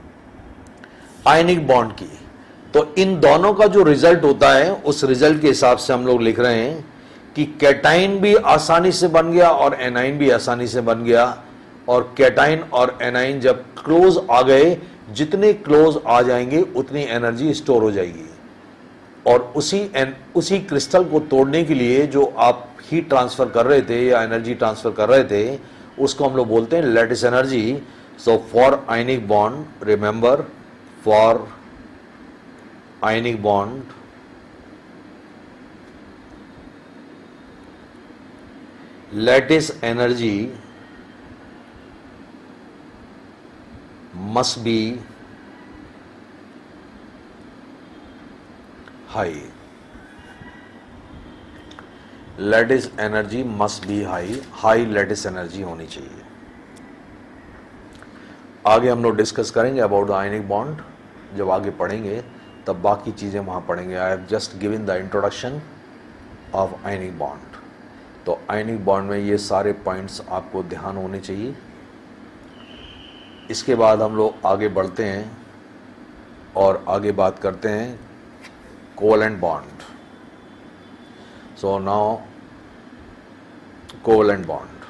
आयनिक बॉन्ड की। तो इन दोनों का जो रिजल्ट होता है उस रिजल्ट के हिसाब से हम लोग लिख रहे हैं कि कैटाइन भी आसानी से बन गया और एनाइन भी आसानी से बन गया। और कैटाइन और एनाइन जब क्लोज आ गए, जितने क्लोज आ जाएंगे उतनी एनर्जी स्टोर हो जाएगी। और उसी एन, उसी क्रिस्टल को तोड़ने के लिए जो आप हीट ट्रांसफर कर रहे थे या एनर्जी ट्रांसफर कर रहे थे उसको हम लोग बोलते हैं lattice energy. So for ionic bond, remember, for ionic bond lattice energy must be high, lattice energy must be high, high lattice energy होनी चाहिए। आगे हम लोग डिस्कस करेंगे अबाउट द आयनिक बॉन्ड, जब आगे पढ़ेंगे तब बाकी चीजें वहां पढ़ेंगे। I have just given the introduction of ionic bond. तो आयनिक बॉन्ड में ये सारे पॉइंट्स आपको ध्यान होने चाहिए। इसके बाद हम लोग आगे बढ़ते हैं और आगे बात करते हैं covalent bond. So now covalent bond,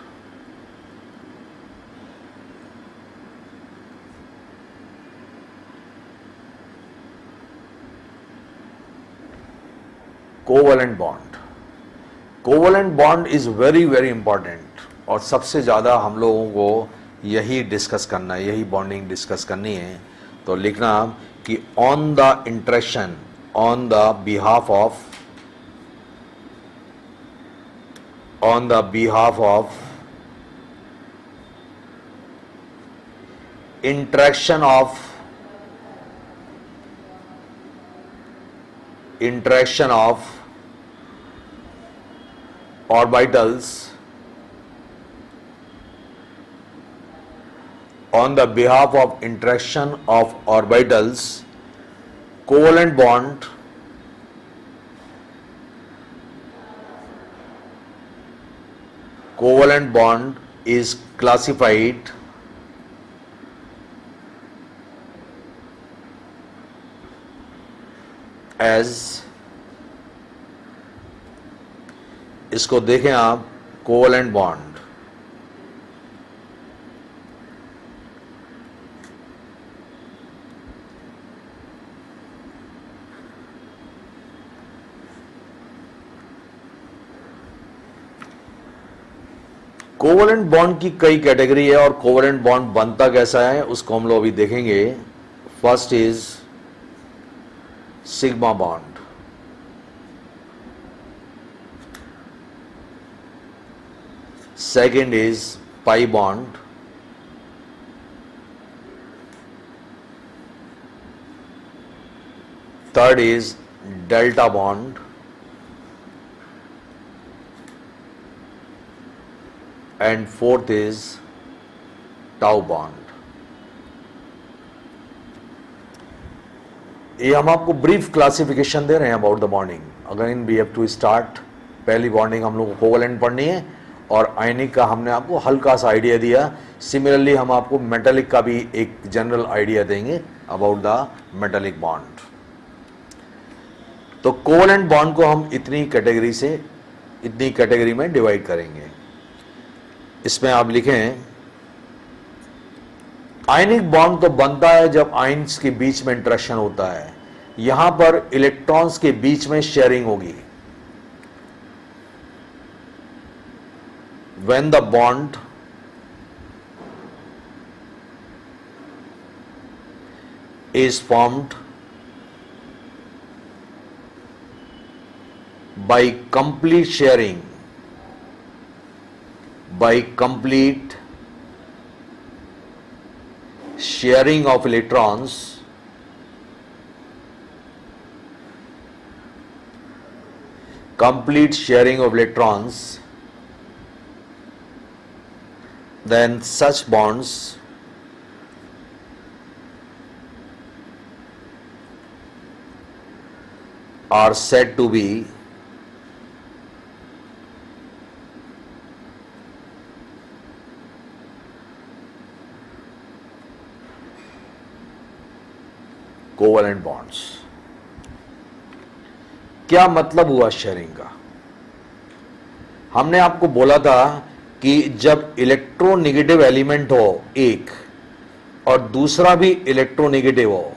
covalent bond covalent bond is very very important और सबसे ज्यादा हम लोगों को यही डिस्कस करना है, यही बॉन्डिंग डिस्कस करनी है। तो लिखना कि on the interaction, on the behalf of, on the behalf of interaction of interaction of orbitals, on the behalf of interaction of orbitals, covalent bond covalent bond is classified as, इसको देखें आप, covalent bond covalent bond की कई category है और covalent bond बनता कैसा है उसको हम लोग अभी देखेंगे। First is sigma bond, second is pi bond, third is delta bond, and fourth is tau bond. ये हम आपको ब्रीफ क्लासिफिकेशन दे रहे हैं about the bonding. Again we have to start. पहली बॉन्डिंग हम लोग को कोवलेंट पढ़नी है और आयनिक का हमने आपको हल्का सा आइडिया दिया. सिमिलरली हम आपको मेटालिक का भी एक जनरल आइडिया देंगे अबाउट द मेटालिक बॉन्ड. तो कोवलेंट बॉन्ड को हम इतनी कैटेगरी से इतनी कैटेगरी में डिवाइड करेंगे. इसमें आप लिखें आयनिक बॉन्ड तो बनता है जब आयन्स के बीच में इंटरेक्शन होता है. यहां पर इलेक्ट्रॉन्स के बीच में शेयरिंग होगी. When the bond is formed by complete sharing, by complete sharing of electrons, complete sharing of electrons, then such bonds are said to be covalent bonds. क्या मतलब हुआ शेयरिंग का? हमने आपको बोला था कि जब इलेक्ट्रोनेगेटिव एलिमेंट हो एक और दूसरा भी इलेक्ट्रोनेगेटिव हो,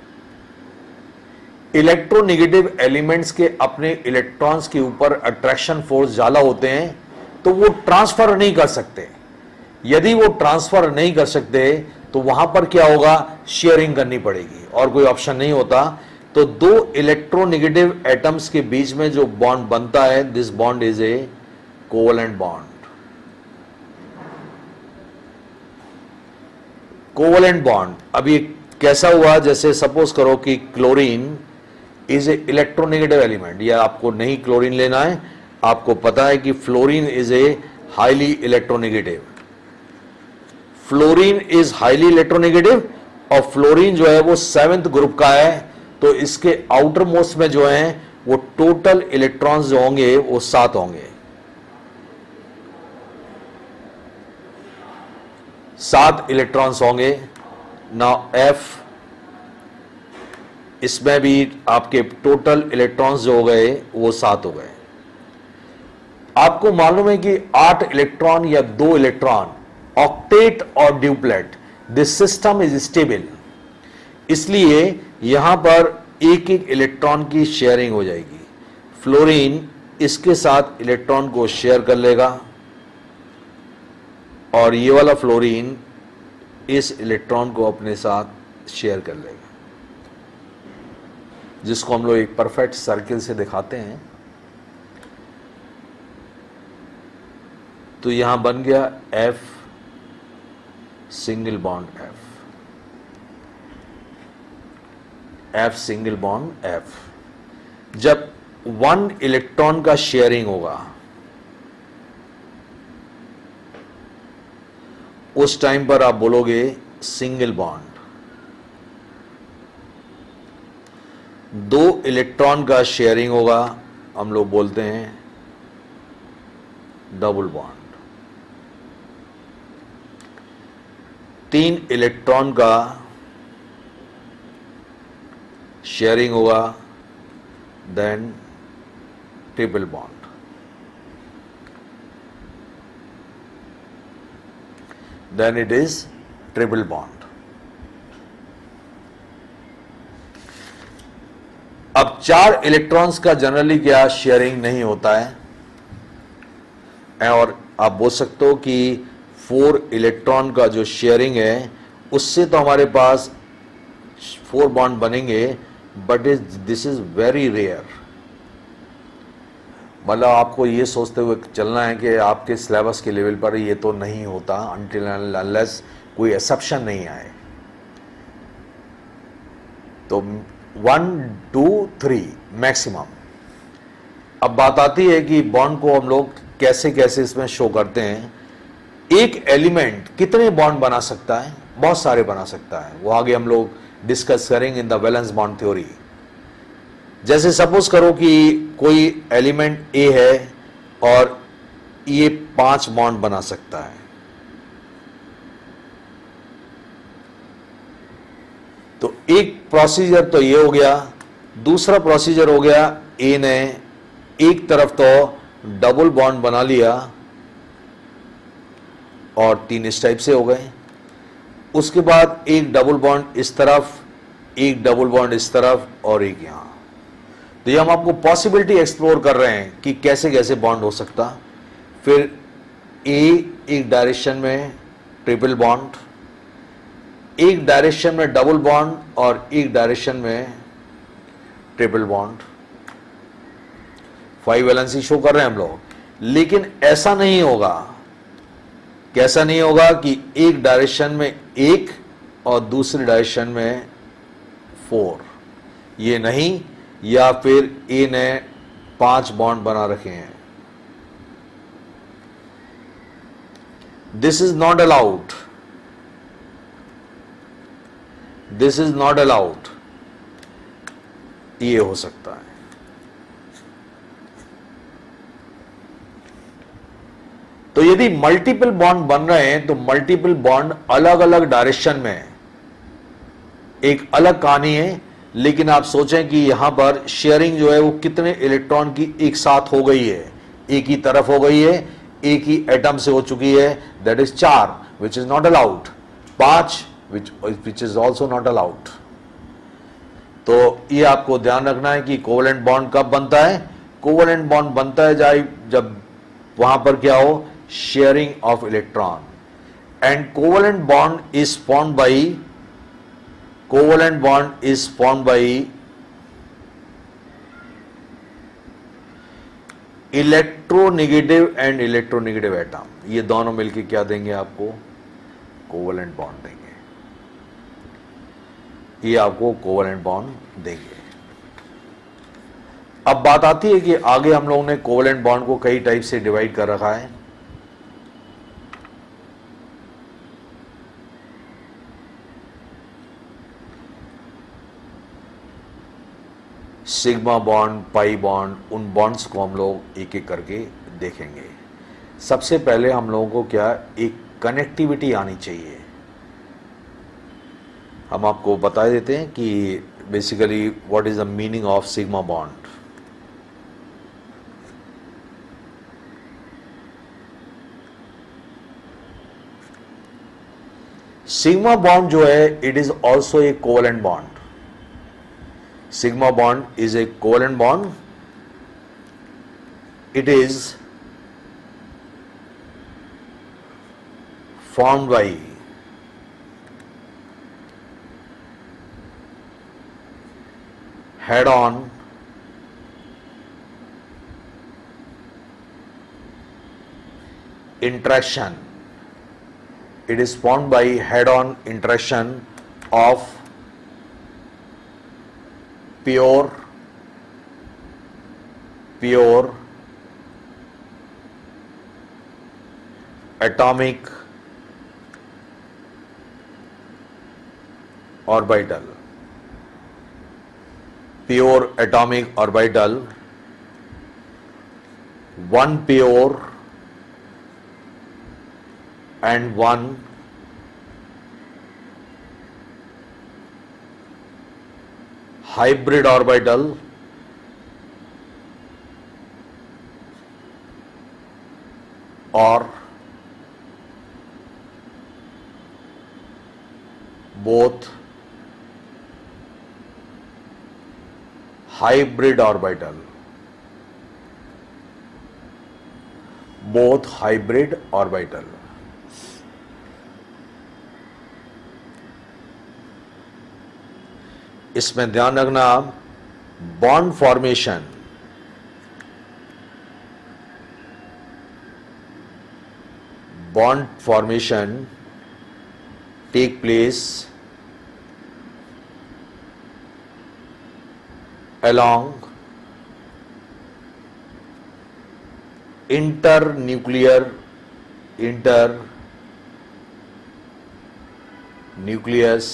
इलेक्ट्रोनेगेटिव एलिमेंट्स के अपने इलेक्ट्रॉन्स के ऊपर अट्रैक्शन फोर्स ज्यादा होते हैं तो वो ट्रांसफर नहीं कर सकते. यदि वो ट्रांसफर नहीं कर सकते तो वहां पर क्या होगा? शेयरिंग करनी पड़ेगी और कोई ऑप्शन नहीं होता. तो दो इलेक्ट्रोनेगेटिव एटम्स के बीच में जो बॉन्ड बनता है, this bond is a covalent bond. Covalent bond अभी कैसा हुआ? जैसे सपोज करो कि chlorine is a electronegative element. या आपको नहीं क्लोरीन लेना है, आपको पता है कि fluorine is a highly electronegative. Fluorine is highly electronegative और फ्लोरीन जो है वो सेवेंथ ग्रुप का है. तो इसके आउटर मोस्ट में जो है वो टोटल इलेक्ट्रॉन्स जो होंगे वो सात होंगे. सात इलेक्ट्रॉन्स होंगे. नाउ एफ, इसमें भी आपके टोटल इलेक्ट्रॉन्स जो हो गए वो सात हो गए. आपको मालूम है कि आठ इलेक्ट्रॉन या दो इलेक्ट्रॉन, ऑक्टेट और duplet, this system is stable. इसलिए यहां पर एक एक इलेक्ट्रॉन की शेयरिंग हो जाएगी. फ्लोरीन इसके साथ इलेक्ट्रॉन को शेयर कर लेगा और ये वाला फ्लोरीन इस इलेक्ट्रॉन को अपने साथ शेयर कर लेगा, जिसको हम लोग एक परफेक्ट सर्किल से दिखाते हैं. तो यहां बन गया F single bond F, F single bond F. जब वन इलेक्ट्रॉन का शेयरिंग होगा उस टाइम पर आप बोलोगे सिंगल बॉन्ड. दो इलेक्ट्रॉन का शेयरिंग होगा, हम लोग बोलते हैं डबल बॉन्ड. तीन इलेक्ट्रॉन का शेयरिंग होगा, then triple bond. Then it is triple bond. अब चार इलेक्ट्रॉन्स का जनरली क्या शेयरिंग नहीं होता है, और आप बोल सकते हो कि फोर इलेक्ट्रॉन का जो शेयरिंग है उससे तो हमारे पास फोर बॉन्ड बनेंगे, but is this is very rare. मतलब आपको ये सोचते हुए चलना है कि आपके सिलेबस के लेवल पर ये तो नहीं होता अनटिल अनलेस कोई एक्सेप्शन नहीं आए। तो वन टू थ्री मैक्सिमम। अब बात आती है कि बॉन्ड को हम लोग कैसे कैसे इसमें शो करते हैं। एक एलिमेंट कितने बॉन्ड बना सकता है? बहुत सारे बना सकता है, वो आगे हम लोग डिस्कस करेंगे in the valence bond theory. जैसे सपोज करो कि कोई एलिमेंट ए है और ये पांच बॉन्ड बना सकता है, तो एक प्रोसीजर तो ये हो गया। दूसरा प्रोसीजर हो गया, ए ने एक तरफ तो डबल बॉन्ड बना लिया और तीन इस टाइप से हो गए। उसके बाद एक डबल बॉन्ड इस तरफ, एक डबल बॉन्ड इस तरफ और एक यहां। तो ये हम आपको पॉसिबिलिटी एक्सप्लोर कर रहे हैं कि कैसे कैसे बॉन्ड हो सकता। फिर ए एक डायरेक्शन में ट्रिपल बॉन्ड, एक डायरेक्शन में डबल बॉन्ड और एक डायरेक्शन में triple bond. Five valency show कर रहे हैं हम लोग। लेकिन ऐसा नहीं होगा, कैसा नहीं होगा कि एक डायरेक्शन में एक और दूसरी डायरेक्शन में फोर, ये नहीं। या फिर ए ने पांच बॉन्ड बना रखे हैं, this is not allowed, this is not allowed. ये हो सकता है। तो यदि मल्टीपल बॉन्ड बन रहे हैं तो मल्टीपल बॉन्ड अलग अलग डायरेक्शन में एक अलग कहानी है। लेकिन आप सोचें कि यहां पर शेयरिंग जो है वो कितने इलेक्ट्रॉन की एक साथ हो गई है, एक ही तरफ हो गई है, एक ही एटम से हो चुकी है, दैट इज चार, विच इज नॉट अलाउड। पांच, which which is also not allowed. तो ये आपको ध्यान रखना है कि कोवेलेंट बॉन्ड कब बनता है। कोवेलेंट बॉन्ड बनता है जाए जब वहां पर क्या हो, sharing of electron. And covalent bond is formed by covalent bond is formed by electronegative and electronegative atom। ये दोनों मिलके क्या देंगे आपको, कोवेलेंट बॉन्ड देंगे। ये आपको कोवेलेंट बॉन्ड देंगे। अब बात आती है कि आगे हम लोगों ने कोवेलेंट बॉन्ड को कई टाइप से डिवाइड कर रखा है। सिग्मा बॉन्ड, पाई बॉन्ड, उन बॉन्ड्स को हम लोग एक एक करके देखेंगे। सबसे पहले हम लोगों को क्या, एक कनेक्टिविटी आनी चाहिए। हम आपको बता देते हैं कि basically what is the meaning of sigma bond. Sigma bond जो है it is also a covalent bond. Sigma bond is a covalent bond. It is formed by head-on interaction. It is formed by head-on interaction of pure pure atomic orbital, pure atomic orbital, one pure and one hybrid orbital, or both hybrid orbital, both hybrid orbital। इसमें ध्यान रखना, bond formation bond formation take place along internuclear internucleus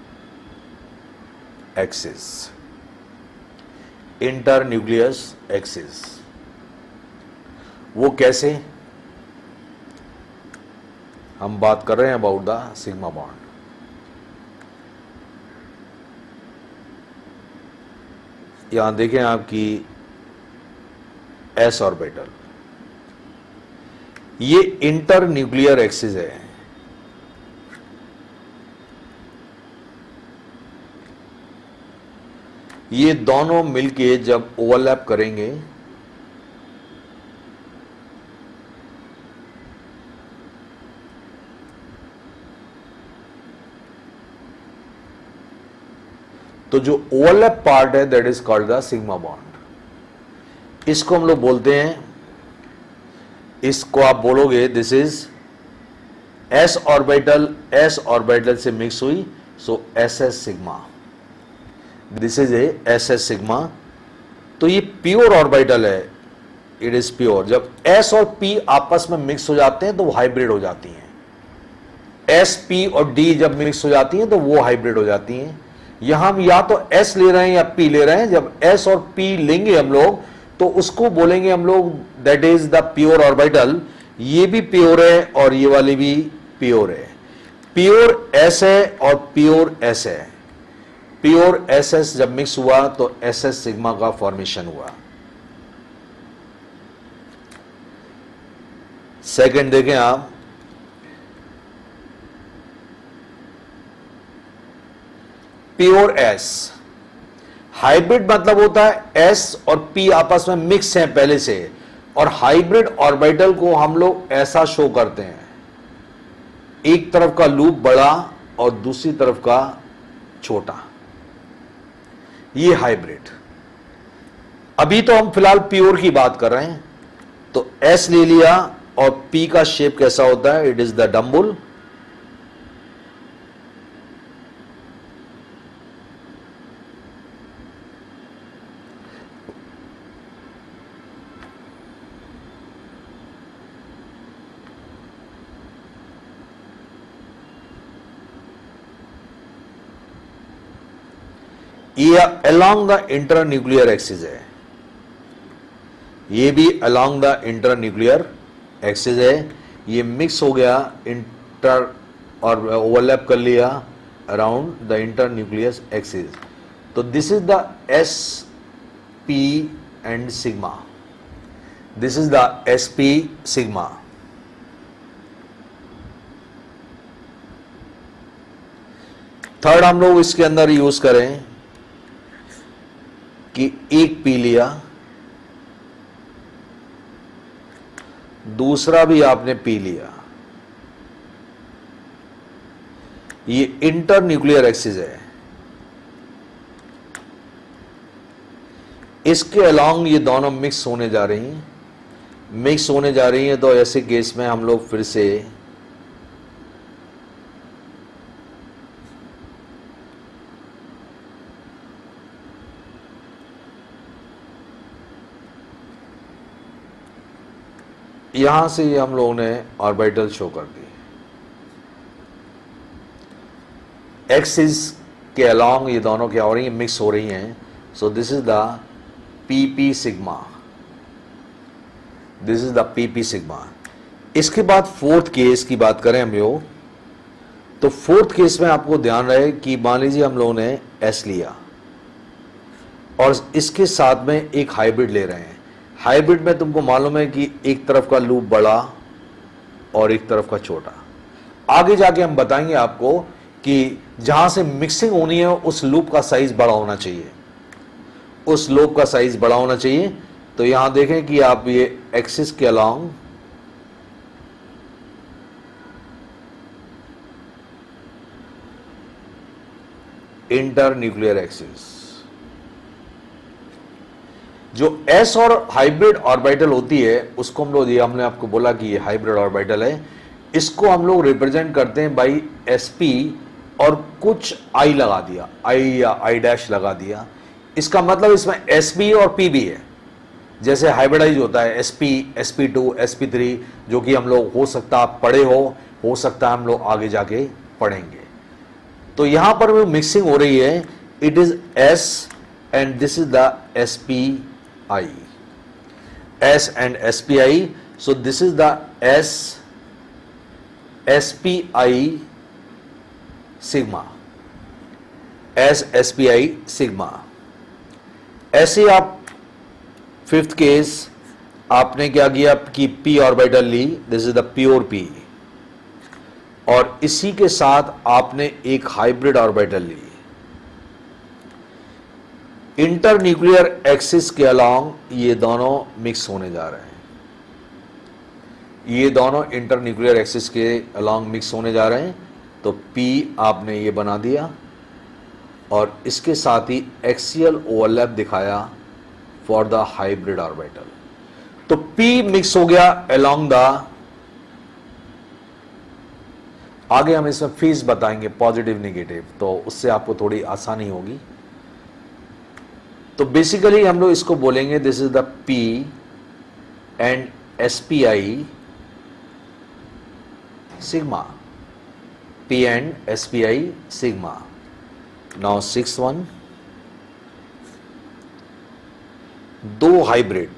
axis, internucleus axis। वो कैसे? हम बात कर रहे हैं अबाउट द सिग्मा बॉन्ड। यहां देखें आपकी एस ऑर्बिटल, ये इंटर न्यूक्लियर एक्सिस है। ये दोनों मिलके जब ओवरलैप करेंगे तो जो ओवरलैप पार्ट है that is called the sigma bond. इसको हम लोग बोलते हैं, इसको आप बोलोगे this is s orbital, s orbital से मिक्स हुई, so s s sigma, this is a s s sigma. तो ये प्योर ऑर्बिटल है, इट इज प्योर। जब एस और पी आपस में मिक्स हो जाते हैं तो वो हाइब्रिड हो जाती हैं। एस पी और डी जब मिक्स हो जाती हैं तो वो हाइब्रिड हो जाती हैं। यहां हम या तो एस ले रहे हैं या पी ले रहे हैं। जब एस और पी लेंगे हम लोग तो उसको बोलेंगे हम लोग that is the pure orbital. ये भी प्योर है और ये वाली भी प्योर है। प्योर एस है और प्योर एस है। प्योर एस एस जब मिक्स हुआ तो एस एस सिग्मा का फॉर्मेशन हुआ। सेकंड देखें आप, प्योर एस। हाइब्रिड मतलब होता है एस और पी आपस में मिक्स हैं पहले से, और हाइब्रिड ऑर्बिटल को हम लोग ऐसा शो करते हैं, एक तरफ का लूप बड़ा और दूसरी तरफ का छोटा, ये हाइब्रिड। अभी तो हम फिलहाल प्योर की बात कर रहे हैं। तो एस ले लिया और पी का शेप कैसा होता है, इट इज द डम्बुल। ये अलोंग द इंटरन्यूक्लियर एक्सिस है, ये भी अलोंग द इंटरन्यूक्लियर एक्सिस है। ये मिक्स हो गया इंटर और ओवरलैप कर लिया अराउंड द इंटरन्यूक्लियस एक्सिस। तो this is the s p and sigma, this is the s p sigma. Third हम लोग इसके अंदर यूज करें कि एक पी लिया, दूसरा भी आपने पी लिया, ये इंटर न्यूक्लियर एक्सिस है। इसके अलोंग ये दोनों मिक्स होने जा रही हैं, मिक्स होने जा रही हैं। तो ऐसे केस में हम लोग फिर से यहां से ये हम लोगों ने ऑर्बिटल शो कर दी, एक्सिस के अलोंग ये दोनों क्या हो रही हैं, मिक्स हो रही हैं। So this is the p p sigma, this is the p p sigma. इसके बाद फोर्थ केस की बात करें हम लोग, तो फोर्थ केस में आपको ध्यान रहे कि मान लीजिए हम लोगों ने एस लिया और इसके साथ में एक हाइब्रिड ले रहे हैं। हाइब्रिड में तुमको मालूम है कि एक तरफ का लूप बड़ा और एक तरफ का छोटा। आगे जाके हम बताएंगे आपको कि जहां से मिक्सिंग होनी है उस लूप का साइज बड़ा होना चाहिए, उस लूप का साइज बड़ा होना चाहिए। तो यहां देखें कि आप ये एक्सिस के अलोंग इंटर न्यूक्लियर एक्सिस, जो एस और हाइब्रिड ऑर्बिटल होती है उसको हम लोग, ये हमने आपको बोला कि ये हाइब्रिड ऑर्बिटल है, इसको हम लोग रिप्रेजेंट करते हैं बाई sp और कुछ I लगा दिया, I या I डैश लगा दिया। इसका मतलब इसमें sp और p भी है। जैसे हाइब्रिडाइज होता है sp, sp two, sp three, जो कि हम लोग हो सकता आप पढ़े हो हो सकता हम लोग आगे जाके पढ़ेंगे। तो यहां पर भी मिक्सिंग हो रही है। It is s and this is the spi, s and spi, so this is the s spi sigma, s spi sigma. ऐसे आप फिफ्थ केस आपने क्या किया कि p ऑर्बिटल ली, this is the pure p, और इसी के साथ आपने एक हाइब्रिड ऑर्बिटल ली। इंटर न्यूक्लियर एक्सिस के अलोंग ये दोनों मिक्स होने जा रहे हैं। ये दोनों इंटर न्यूक्लियर एक्सिस के अलोंग मिक्स होने जा रहे हैं। तो P आपने ये बना दिया और इसके साथ ही एक्सियल ओवरलैप दिखाया फॉर द हाइब्रिड ऑर्बिटल। तो P मिक्स हो गया अलोंग द, आगे हम इसमें फेज बताएंगे पॉजिटिव नेगेटिव, तो उससे आपको थोड़ी आसानी होगी। तो बेसिकली हम लोग इसको बोलेंगे this is the P and spi sigma, P and spi sigma. Now six one, दो hybrid,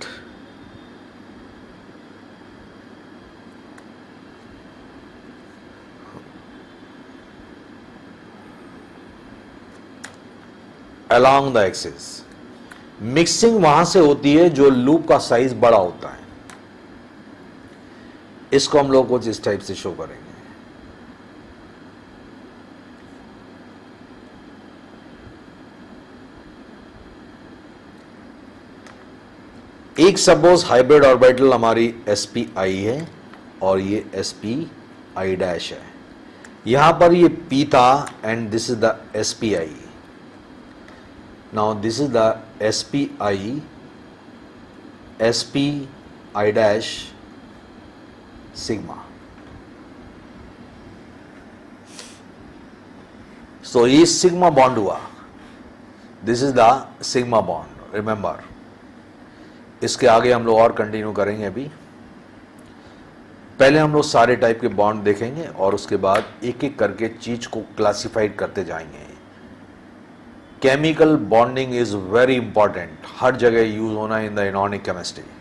along the axis। Mixing वहां से होती है जो लूप का साइज बड़ा होता है। इसको हम लोग कुछ इस टाइप से शो करेंगे। एक सपोज हाइब्रिड ऑर्बिटल हमारी spi है और ये spi डैश है। यहां पर ये p था and this is the spi। Now this is the spi, spi dash sigma. So ये सिग्मा बॉन्ड हुआ, this is the sigma bond, remember. इसके आगे हम लोग और कंटिन्यू करेंगे। अभी पहले हम लोग सारे टाइप के बॉन्ड देखेंगे और उसके बाद एक एक करके चीज को क्लासिफाइड करते जाएंगे। Chemical bonding is very important, हर जगह यूज होना इन द इनऑर्गेनिक केमिस्ट्री।